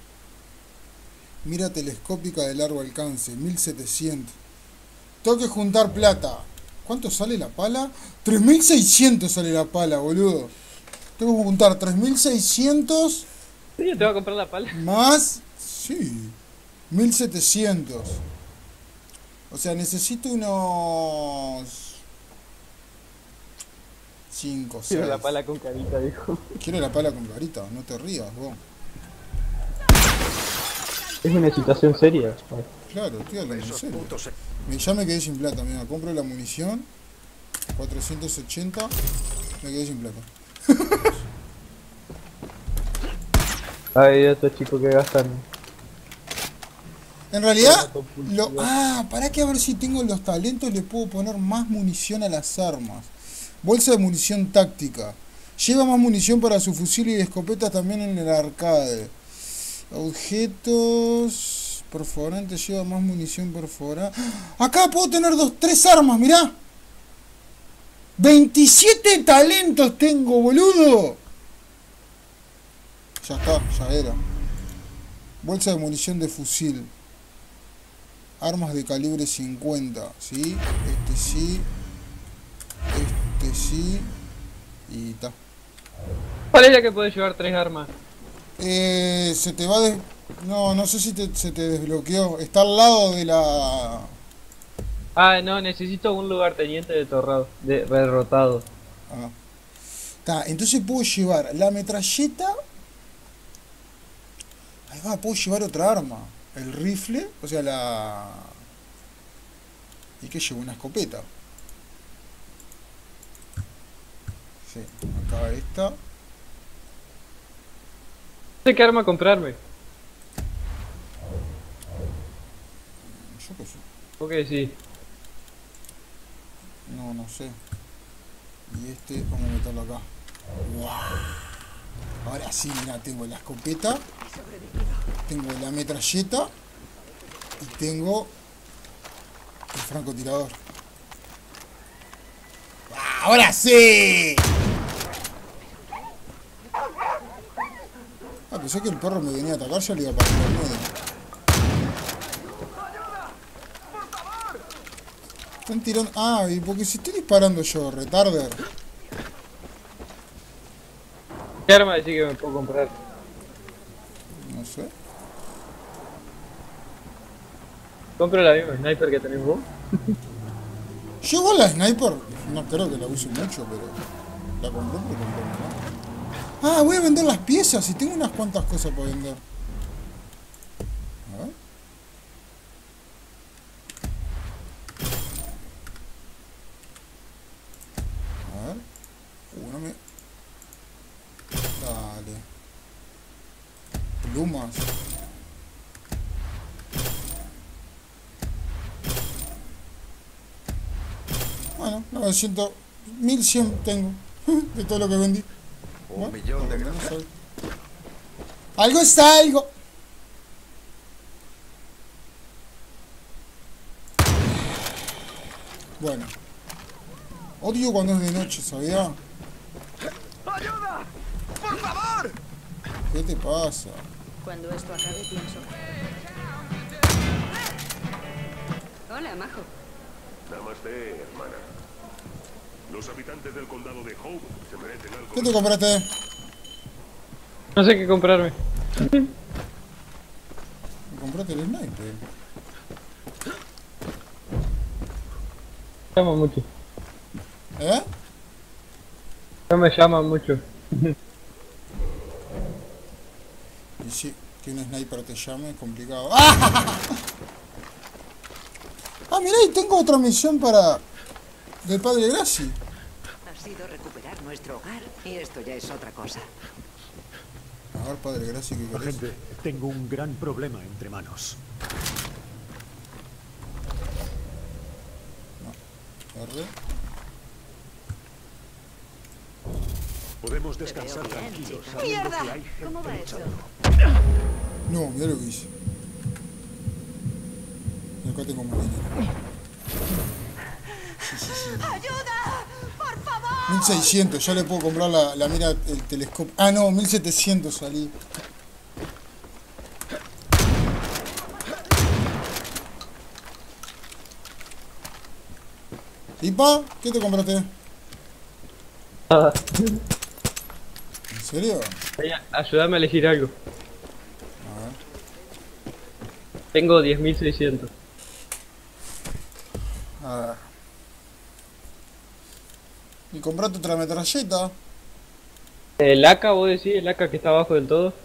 Mira telescópica de largo alcance, 1700. Tengo que juntar plata. ¿Cuánto sale la pala? 3600 sale la pala, boludo. Tengo que juntar 3600 Sí, yo te voy a comprar la pala. más... Sí. 1700. O sea, necesito unos... 5, 6. Quiero la pala con carita, dijo. Quiero la pala con carita, no te rías, vos. Es una situación seria. Claro, estoy hablando en Esos serio. putos... Ya me quedé sin plata, mira, compro la munición. 480. Me quedé sin plata. Ay, estos chicos que gastan. En realidad, para que a ver si tengo los talentos, le puedo poner más munición a las armas. Bolsa de munición táctica. Lleva más munición para su fusil y escopeta también en el arcade. Objetos perforantes, lleva más munición perforada. Acá puedo tener 3 armas, mirá. 27 talentos tengo, boludo. Ya está, ya era. Bolsa de munición de fusil. Armas de calibre 50, ¿sí? Este sí. Este sí. Y está. ¿Cuál es la que puede llevar 3 armas? Se te va de... No, no sé si se te desbloqueó. Está al lado de la... Ah, no, necesito un lugarteniente derrotado. Ah. Está, entonces puedo llevar la metralleta. Ahí va, puedo llevar otra arma. El rifle, o sea, la... ¿Y qué llevo? Una escopeta. Sí, acá esta. No sé qué arma comprarme. Yo qué sé. ¿Por qué sí? No, no sé. Y este, vamos a meterlo acá. ¡Wow! Ahora sí, mira, tengo la escopeta. Tengo la metralleta. Y tengo el francotirador. ¡Ahora sí! Ah, pensé que el perro me venía a atacar, ya le iba a partir al medio. Están tirando... Ah, y porque si estoy disparando yo, retarder. ¿Qué arma decís que me puedo comprar? No sé. Compro la misma sniper que tenés vos. Yo igual la sniper, no creo que la use mucho, pero la compré porque compré, ¿no? Ah, voy a vender las piezas y tengo unas cuantas cosas para vender. A ver. A ver. No me... Dale. Plumas. Bueno, 900, 1100 tengo de todo lo que vendí. Un millón de gracias. Algo es algo. Bueno. Odio cuando es de noche, ¿sabía? ¡Ayuda! ¡Por favor! ¿Qué te pasa? Cuando esto acabe, pienso. Hola, majo. Namaste, hermana. Los habitantes del condado de Hope se merecen algo. ¿Qué te compraste? No sé qué comprarme. Me compraste el sniper. Llama mucho. ¿Eh? No me llaman mucho. Y sí, que un sniper te llame es complicado. ¡Ah! Ah, mirá, y tengo otra misión para... del padre Graci. Ha sido recuperar nuestro hogar y esto ya es otra cosa. A ver, padre Graci, ¿qué querés? Agente, tengo un gran problema entre manos. R. Podemos descansar tranquilos sabiendo que hay gente ¿Cómo va esto? luchando. No, mirá lo que hice. Y acá tengo más dinero. ¡Ayuda! ¡Por favor! 1600, ya le puedo comprar la mira, el telescopio. Ah, no, 1700 salí. ¿Tipa? ¿Qué te compraste? Nada. ¿En serio? Ayúdame a elegir algo. A ver. Tengo 10.600. A ver. ¿Y compraste otra metralleta? ¿El AK, vos decís? ¿El AK que está abajo del todo?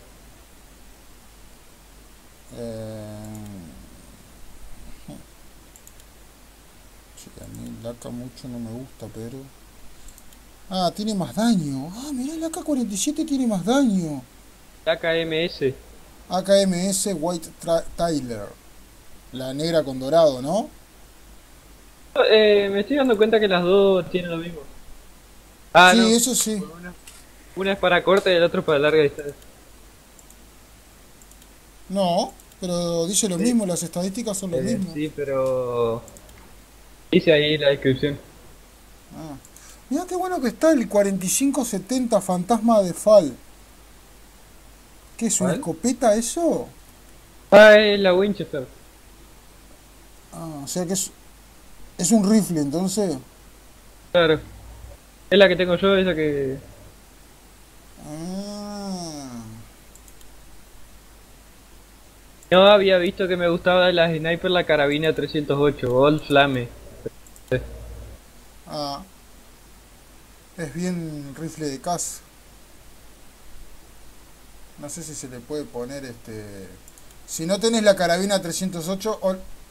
Sí, a mí el AK mucho no me gusta, pero... Ah, tiene más daño. Ah, mirá, el AK-47 tiene más daño. AKMS. AKMS White Tyler. La negra con dorado, ¿no? Me estoy dando cuenta que las dos tienen lo mismo. Ah, sí, no. eso sí. Una es para corta y el otro para larga distancia. No, pero dice lo mismo, las estadísticas son lo mismo. Sí, pero... dice ahí la descripción. Ah. Mirá qué bueno que está el 4570 Fantasma de Fall. ¿Qué es, una ¿Cuál? escopeta eso? Ah, es la Winchester. Ah, o sea que es un rifle, entonces. Claro. Es la que tengo yo, esa que... Ah. No había visto que me gustaba de las sniper la carabina 308, Old Flame. Ah. Es bien rifle de caza. No sé si se le puede poner si no tenés la carabina 308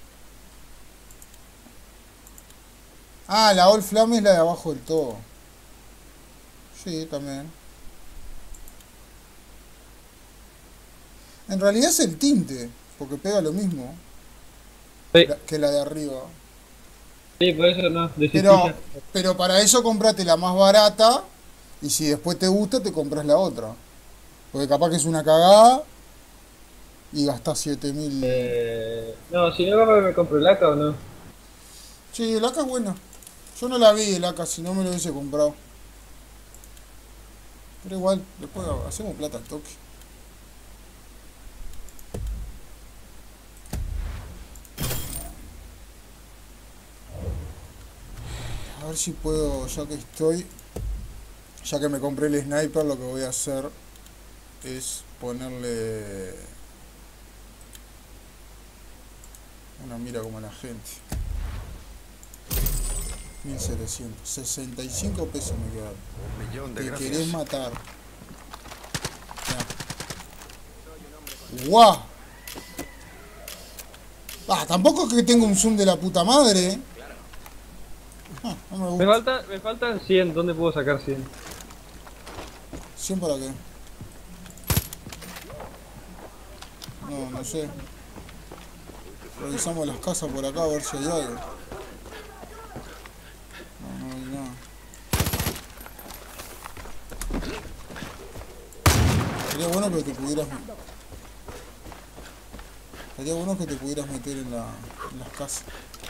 Ah, la Old Flame es la de abajo del todo. Sí, también. En realidad es el tinte, porque pega lo mismo Sí, que la de arriba. sí, por eso no, desistí. Pero para eso comprate la más barata y si después te gusta te compras la otra. Porque capaz que es una cagada y gastás 7000. No, si no me compro el AK o no. Sí, el AK es buena. Yo no la vi el AK, si no me lo hubiese comprado. Pero igual, después hacemos plata al toque. A ver si puedo, ya que me compré el sniper, lo que voy a hacer es ponerle Una mira como la gente. 1700. 65 pesos me quedaron. Millón de Te gracias. querés matar. ¡Guau! Ah, tampoco es que tengo un zoom de la puta madre. Ah, no me gusta. Me faltan 100. ¿Dónde puedo sacar 100? ¿100 para qué? No, no sé. Revisamos las casas por acá a ver si hay algo. No, no hay nada. Sería bueno que te pudieras... Sería bueno que te pudieras meter en las casas.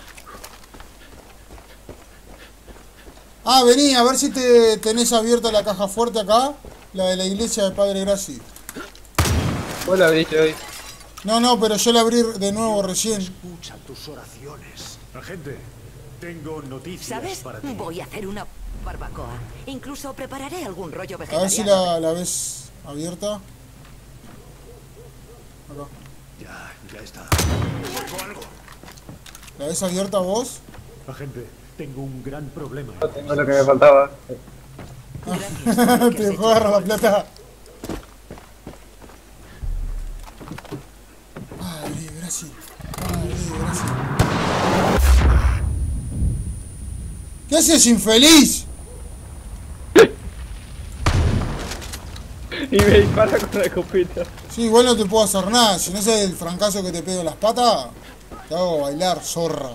Ah, vení, a ver si tenés abierta la caja fuerte acá. La de la iglesia de Padre Graci. Vos la abriste hoy. No, pero yo la abrí de nuevo recién. Escucha tus oraciones. Agente, tengo noticias ¿Sabes? para ti. Voy a hacer una barbacoa. Incluso prepararé algún rollo A vegetariano. ver si la ves abierta. Acá. Ya está. Oigo algo. ¿La ves abierta vos? Agente, tengo un gran problema. No tengo lo que me faltaba. Gracias. Te dejó agarrar la plata. Padre Graci. Padre Graci. ¿Qué haces, infeliz? Y me dispara con la escopeta. Sí, igual no te puedo hacer nada. Si no es el francazo que te pego en las patas, te hago bailar, zorra.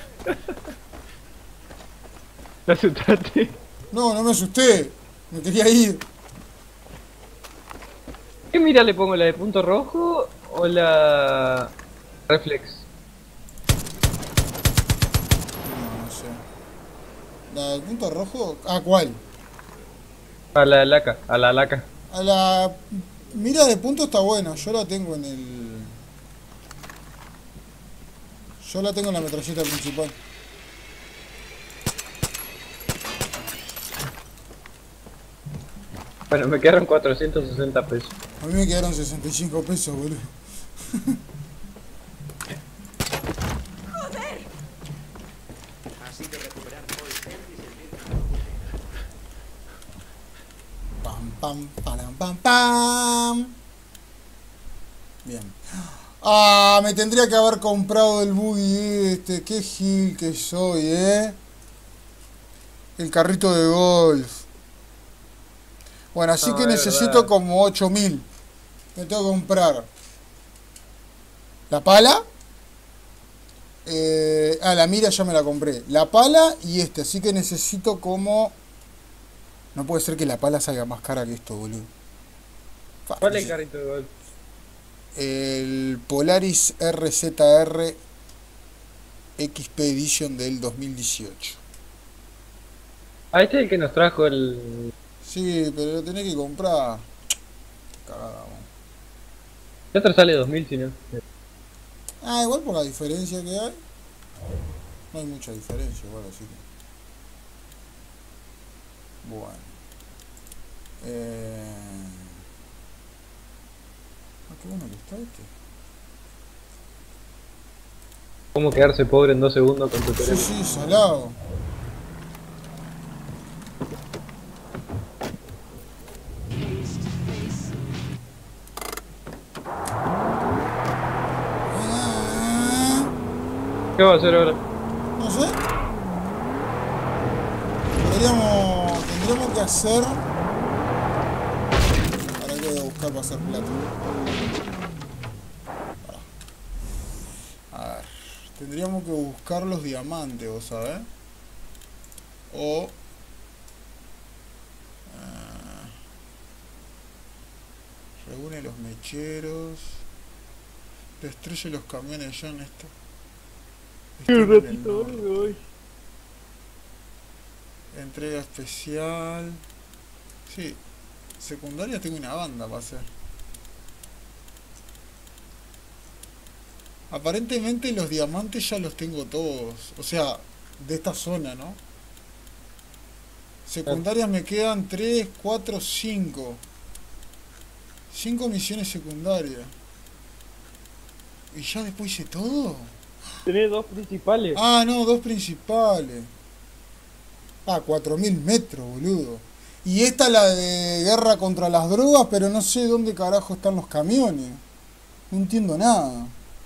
¿Te asustaste? No, no me asusté. Me quería ir. ¿Qué mira le pongo? ¿La de punto rojo o la reflex? No, no sé. ¿La del punto rojo? ¿A cuál? A la laca, a la laca. A la mira de punto está buena. Yo la tengo en el... Yo la tengo en la metralleta principal. Bueno, me quedaron 460 pesos. A mí me quedaron 65 pesos, boludo. Pam, pam, param, pam, pam. Bien. Ah, me tendría que haber comprado el buggy este. Qué gil que soy, el carrito de golf. Bueno, así que necesito verdad. como 8000. Me tengo que comprar la pala. La mira ya me la compré. La pala y este. Así que necesito como... No puede ser que la pala salga más cara que esto, boludo. ¿Cuál es el carrito de golf? El Polaris RZR XP Edition del 2018. Ah, este es el que nos trajo el... Sí, pero lo tenés que comprar. Cagada, vamos. El otro sale 2000, si no. Ah, igual por la diferencia que hay. No hay mucha diferencia, igual, así que... Bueno. Ah, qué bueno que está este. ¿Cómo quedarse pobre en 2 segundos con tu Sí, teléfono? sí, salado. ¿Qué va a hacer ahora? No sé. Tendríamos que hacer... Ahora que voy a buscar para hacer plata. Pará. A ver. Tendríamos que buscar los diamantes, ¿vos sabés? O... reúne los mecheros. Destruye los camiones ya en esto. Un ratito, voy. Entrega especial. Sí. Secundaria tengo una banda para hacer. Aparentemente los diamantes ya los tengo todos. O sea, de esta zona, ¿no? Secundarias me quedan 3, 4, 5. 5 misiones secundarias. ¿Y ya después hice todo? Tenés dos principales. Ah, no, dos principales. Ah, 4000 metros, boludo. Y esta la de guerra contra las drogas, pero no sé dónde carajo están los camiones. No entiendo nada.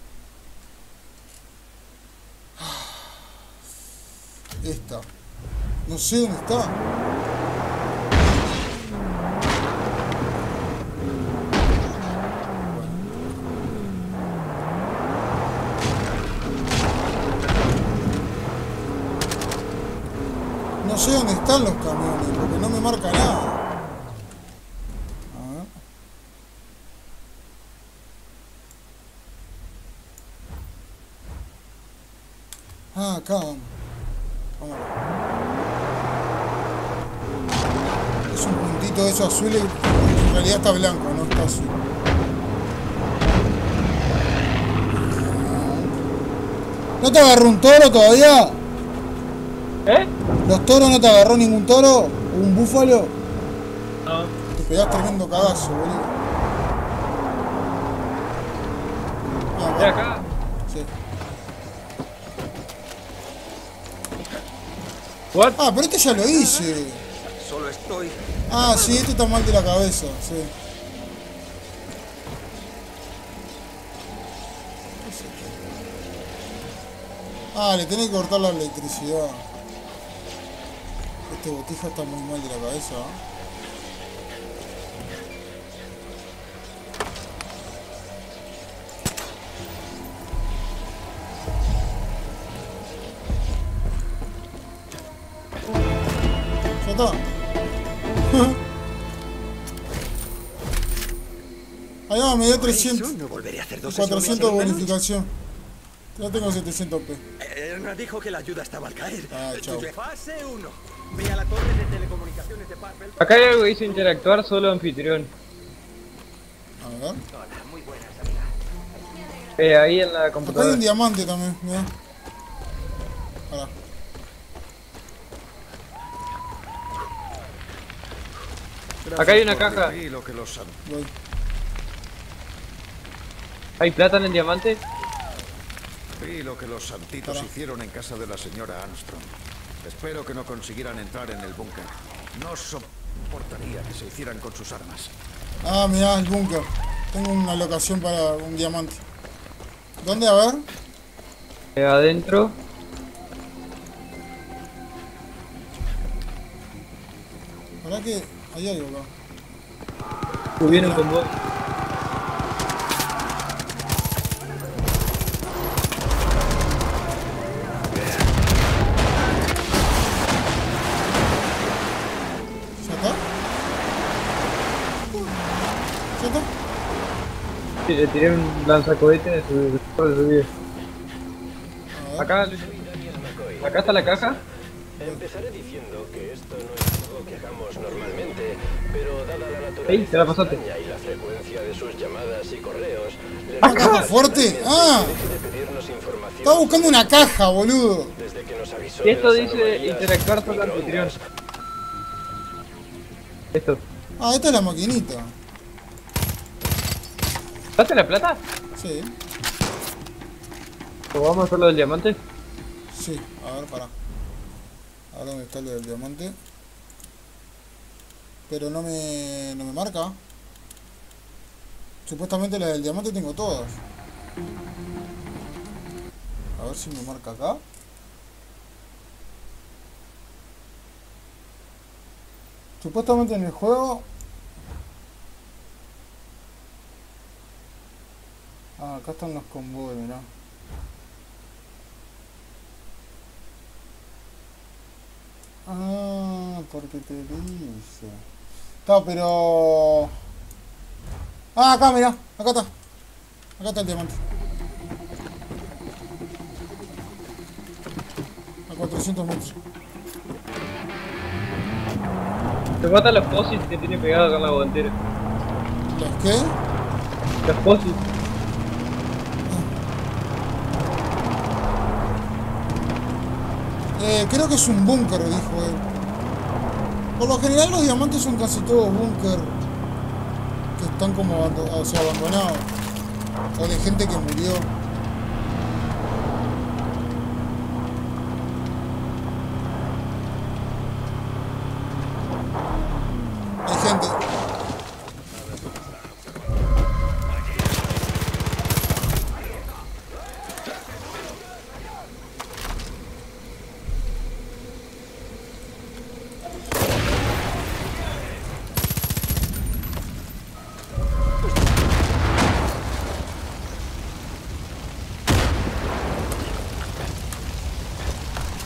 Esta. No sé dónde está. No sé dónde están los camiones, porque no me marca nada. A ver. Ah, acá vamos. Vamos. Es un puntito de esos azules, en realidad está blanco, no está azul. ¿No te agarró un toro todavía? ¿Eh? ¿Los toros no te agarró ningún toro? ¿O un búfalo? No. Te pegás tremendo cagazo, boludo. Ah, ¿De acá? Sí. ¿What? Ah, pero este ya lo hice. Solo estoy... Ah, sí, este está mal de la cabeza, sí. Ah, le tenés que cortar la electricidad. Este botija está muy mal de la cabeza, ¿eh? Ya está. Ahí va, me dio 300. No volveré a hacer dos 400 de bonificación. Ya tengo 700p. Erna dijo que la ayuda estaba al caer. Ah, chao. Fase 1. Ve a la torre de telecomunicaciones de Parpel. Acá hay algo que dice interactuar solo anfitrión. A ver. Hola, muy buenas, amiga. Ahí en la Acá hay computadora. un diamante también, mirá. Pará. Acá hay una caja. Lo que los Voy. ¿Hay plata en el diamante? vi lo que los santitos Pará. hicieron en casa de la señora Armstrong. Espero que no consiguieran entrar en el búnker. No soportaría que se hicieran con sus armas. Ah, mirá, el búnker. Tengo una locación para un diamante. ¿Dónde? A ver. Adentro. ¿Verdad que hay algo acá? Subieron con vos. ¿Ya está? ¿Ya está? Sí, le tiré un lanzacohete de su vida. A ver. Acá. Acá está la caja. Empezaré diciendo que esto no es algo que hagamos normalmente, pero dada la naturaleza Ey, te la pasaste. extraña y la frecuencia de sus llamadas y correos, les ¿Una caja fuerte? Ah, deje de pedirnos información. estaba buscando una caja, boludo. Desde que nos avisó Y esto de las dice anomalías interactuar con el microondas. anfitrión. Esto. Ah, esta es la maquinita. ¿Daste la plata? Sí, ¿O vamos a hacer lo del diamante? sí. A ver, pará. A ver dónde está lo del diamante. Pero no me marca. Supuestamente la del diamante tengo todas. A ver si me marca acá. Supuestamente en el juego... Ah, acá están los convoys, mirá. Ah, porque te dice. Está, pero... Ah, acá, mirá. Acá está. Acá está el diamante. A 400 metros. Te matan los posits que tiene pegado acá en la guantera. ¿Los qué? Los posits. Creo que es un búnker, dijo él. Por lo general los diamantes son casi todos búnker que están como abandonados. O de gente que murió.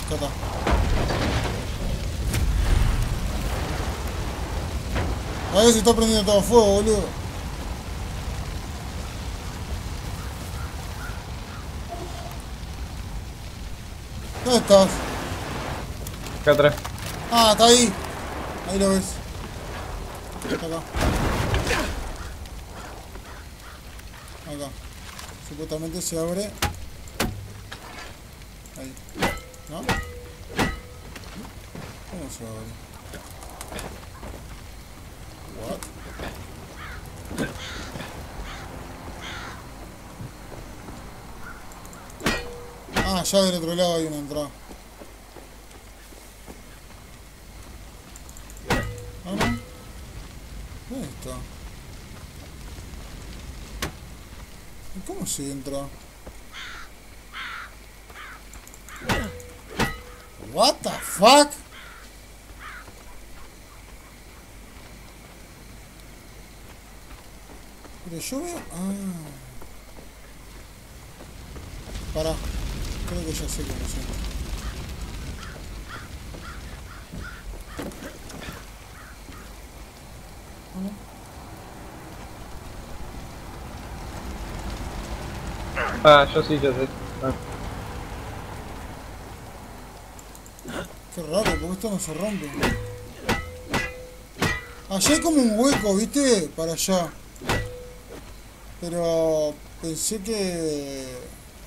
Ya está. A ver si está prendiendo todo fuego, boludo. ¿Dónde estás? Acá atrás. Ah, está ahí. Ahí lo ves. Está acá. Acá. Supuestamente se abre. Ahí. ¿No? ¿Cómo se abre? What? Ah, ya del otro lado hay una entrada. Ah, ¿no? ¿Dónde está? ¿Y cómo se entra? What the fuck? Pero yo veo... Ah. Pará. Creo que ya sé cómo se entra. Ah, yo sí, yo sé. Ah. Qué raro, porque esto no se rompe. Allá hay como un hueco, ¿viste? Para allá. Pero pensé que...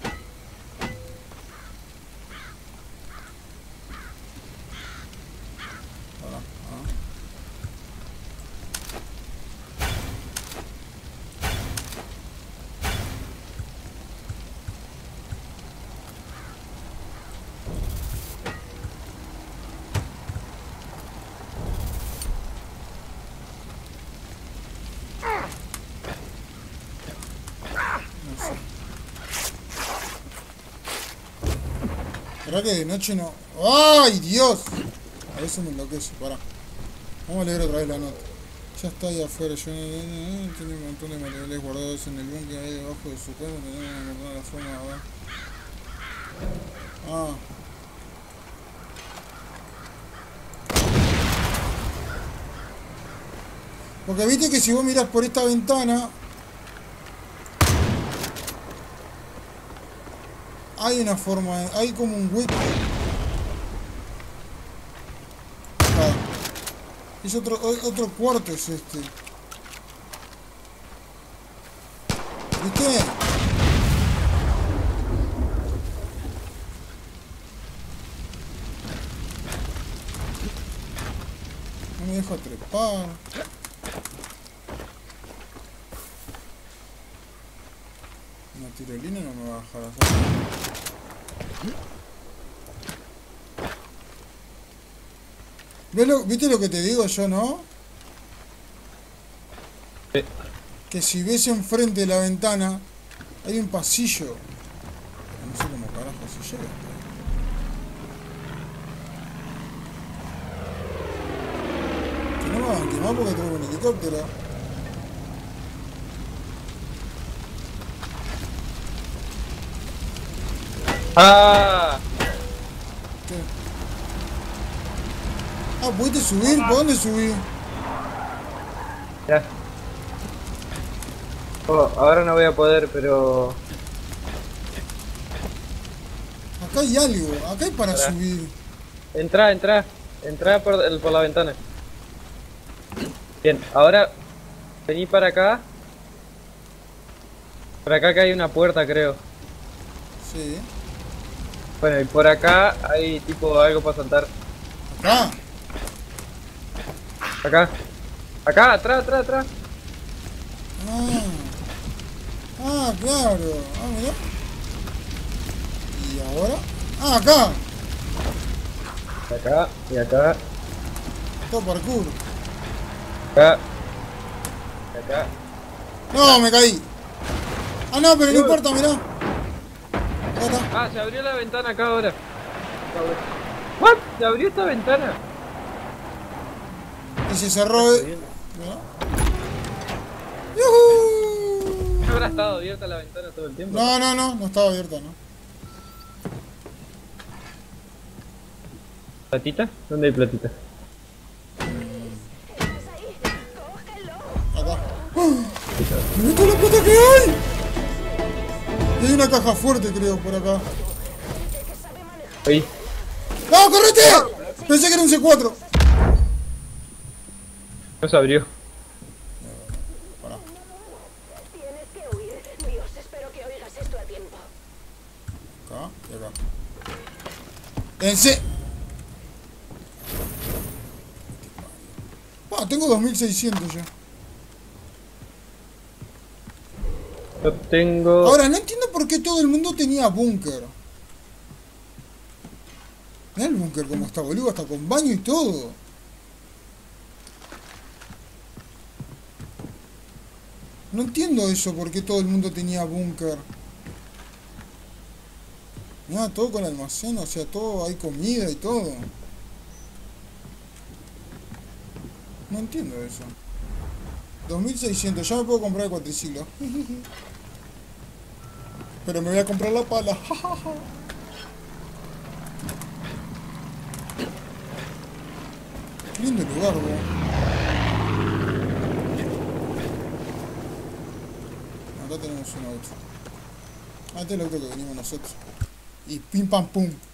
¿Será que de noche no? ¡Ay, Dios! A veces me enloquece, pará. Vamos a leer otra vez la nota. Ya está ahí afuera, yo tiene un montón de materiales guardados en el búnker ahí debajo de su cama, tenemos un montón de la forma de ver. Ah. Porque viste que si vos mirás por esta ventana hay una forma, hay como un hueco. Ah, es otro cuarto es este. ¿Viste? No me deja trepar. Una tirolina no me va a dejar hacer. ¿Viste lo que te digo yo, no? Sí. Que si ves enfrente de la ventana hay un pasillo. No sé cómo carajo se llega. Que no me van a quemar porque tengo un helicóptero. ¡Ah! ¿Qué? Ah, ¿pudiste subir? ¿Por dónde subí? Ya. Oh, ahora no voy a poder, pero... Acá hay algo, acá hay para Pará. subir. Entra por la ventana. Bien, ahora vení para acá. Por acá que hay una puerta, creo. Sí. Bueno, y por acá hay tipo algo para saltar. Acá. Acá. Acá, atrás. Ah, claro. Ah, mirá. ¿Y ahora? Ah, acá. Acá y acá. Todo parkour. Acá. Acá. No, me caí. Ah, no, pero no importa, mirá. Acá está. Ah, se abrió la ventana acá ahora. ¿What? ¿Se abrió esta ventana? Y se cerró. Mirá. ¡Yujú! ¿No habrá estado abierta la ventana todo el tiempo? No estaba abierta, ¿no? ¿Platita? ¿Dónde hay platita? Acá. ¡Ah! ¡Mira toda la plata que hay! Y hay una caja fuerte, creo, por acá. Ahí. ¡No, correte! Pensé que era un C4. No se abrió. Tienes que huir. Dios, espero que oigas esto a tiempo. Acá y acá. Pensé. Tengo 2600 ya. Yo tengo... Ahora, no entiendo por qué todo el mundo tenía búnker. Mirá el búnker como está, boludo, hasta con baño y todo. No entiendo eso, por qué todo el mundo tenía búnker. Mirá, todo con almacén, o sea, todo, hay comida y todo. No entiendo eso. 2600, ya me puedo comprar el cuatriciclo. Pero me voy a comprar la pala. Qué lindo lugar, bro. Acá tenemos un auto. Este es el auto que venimos nosotros. Y pim pam pum.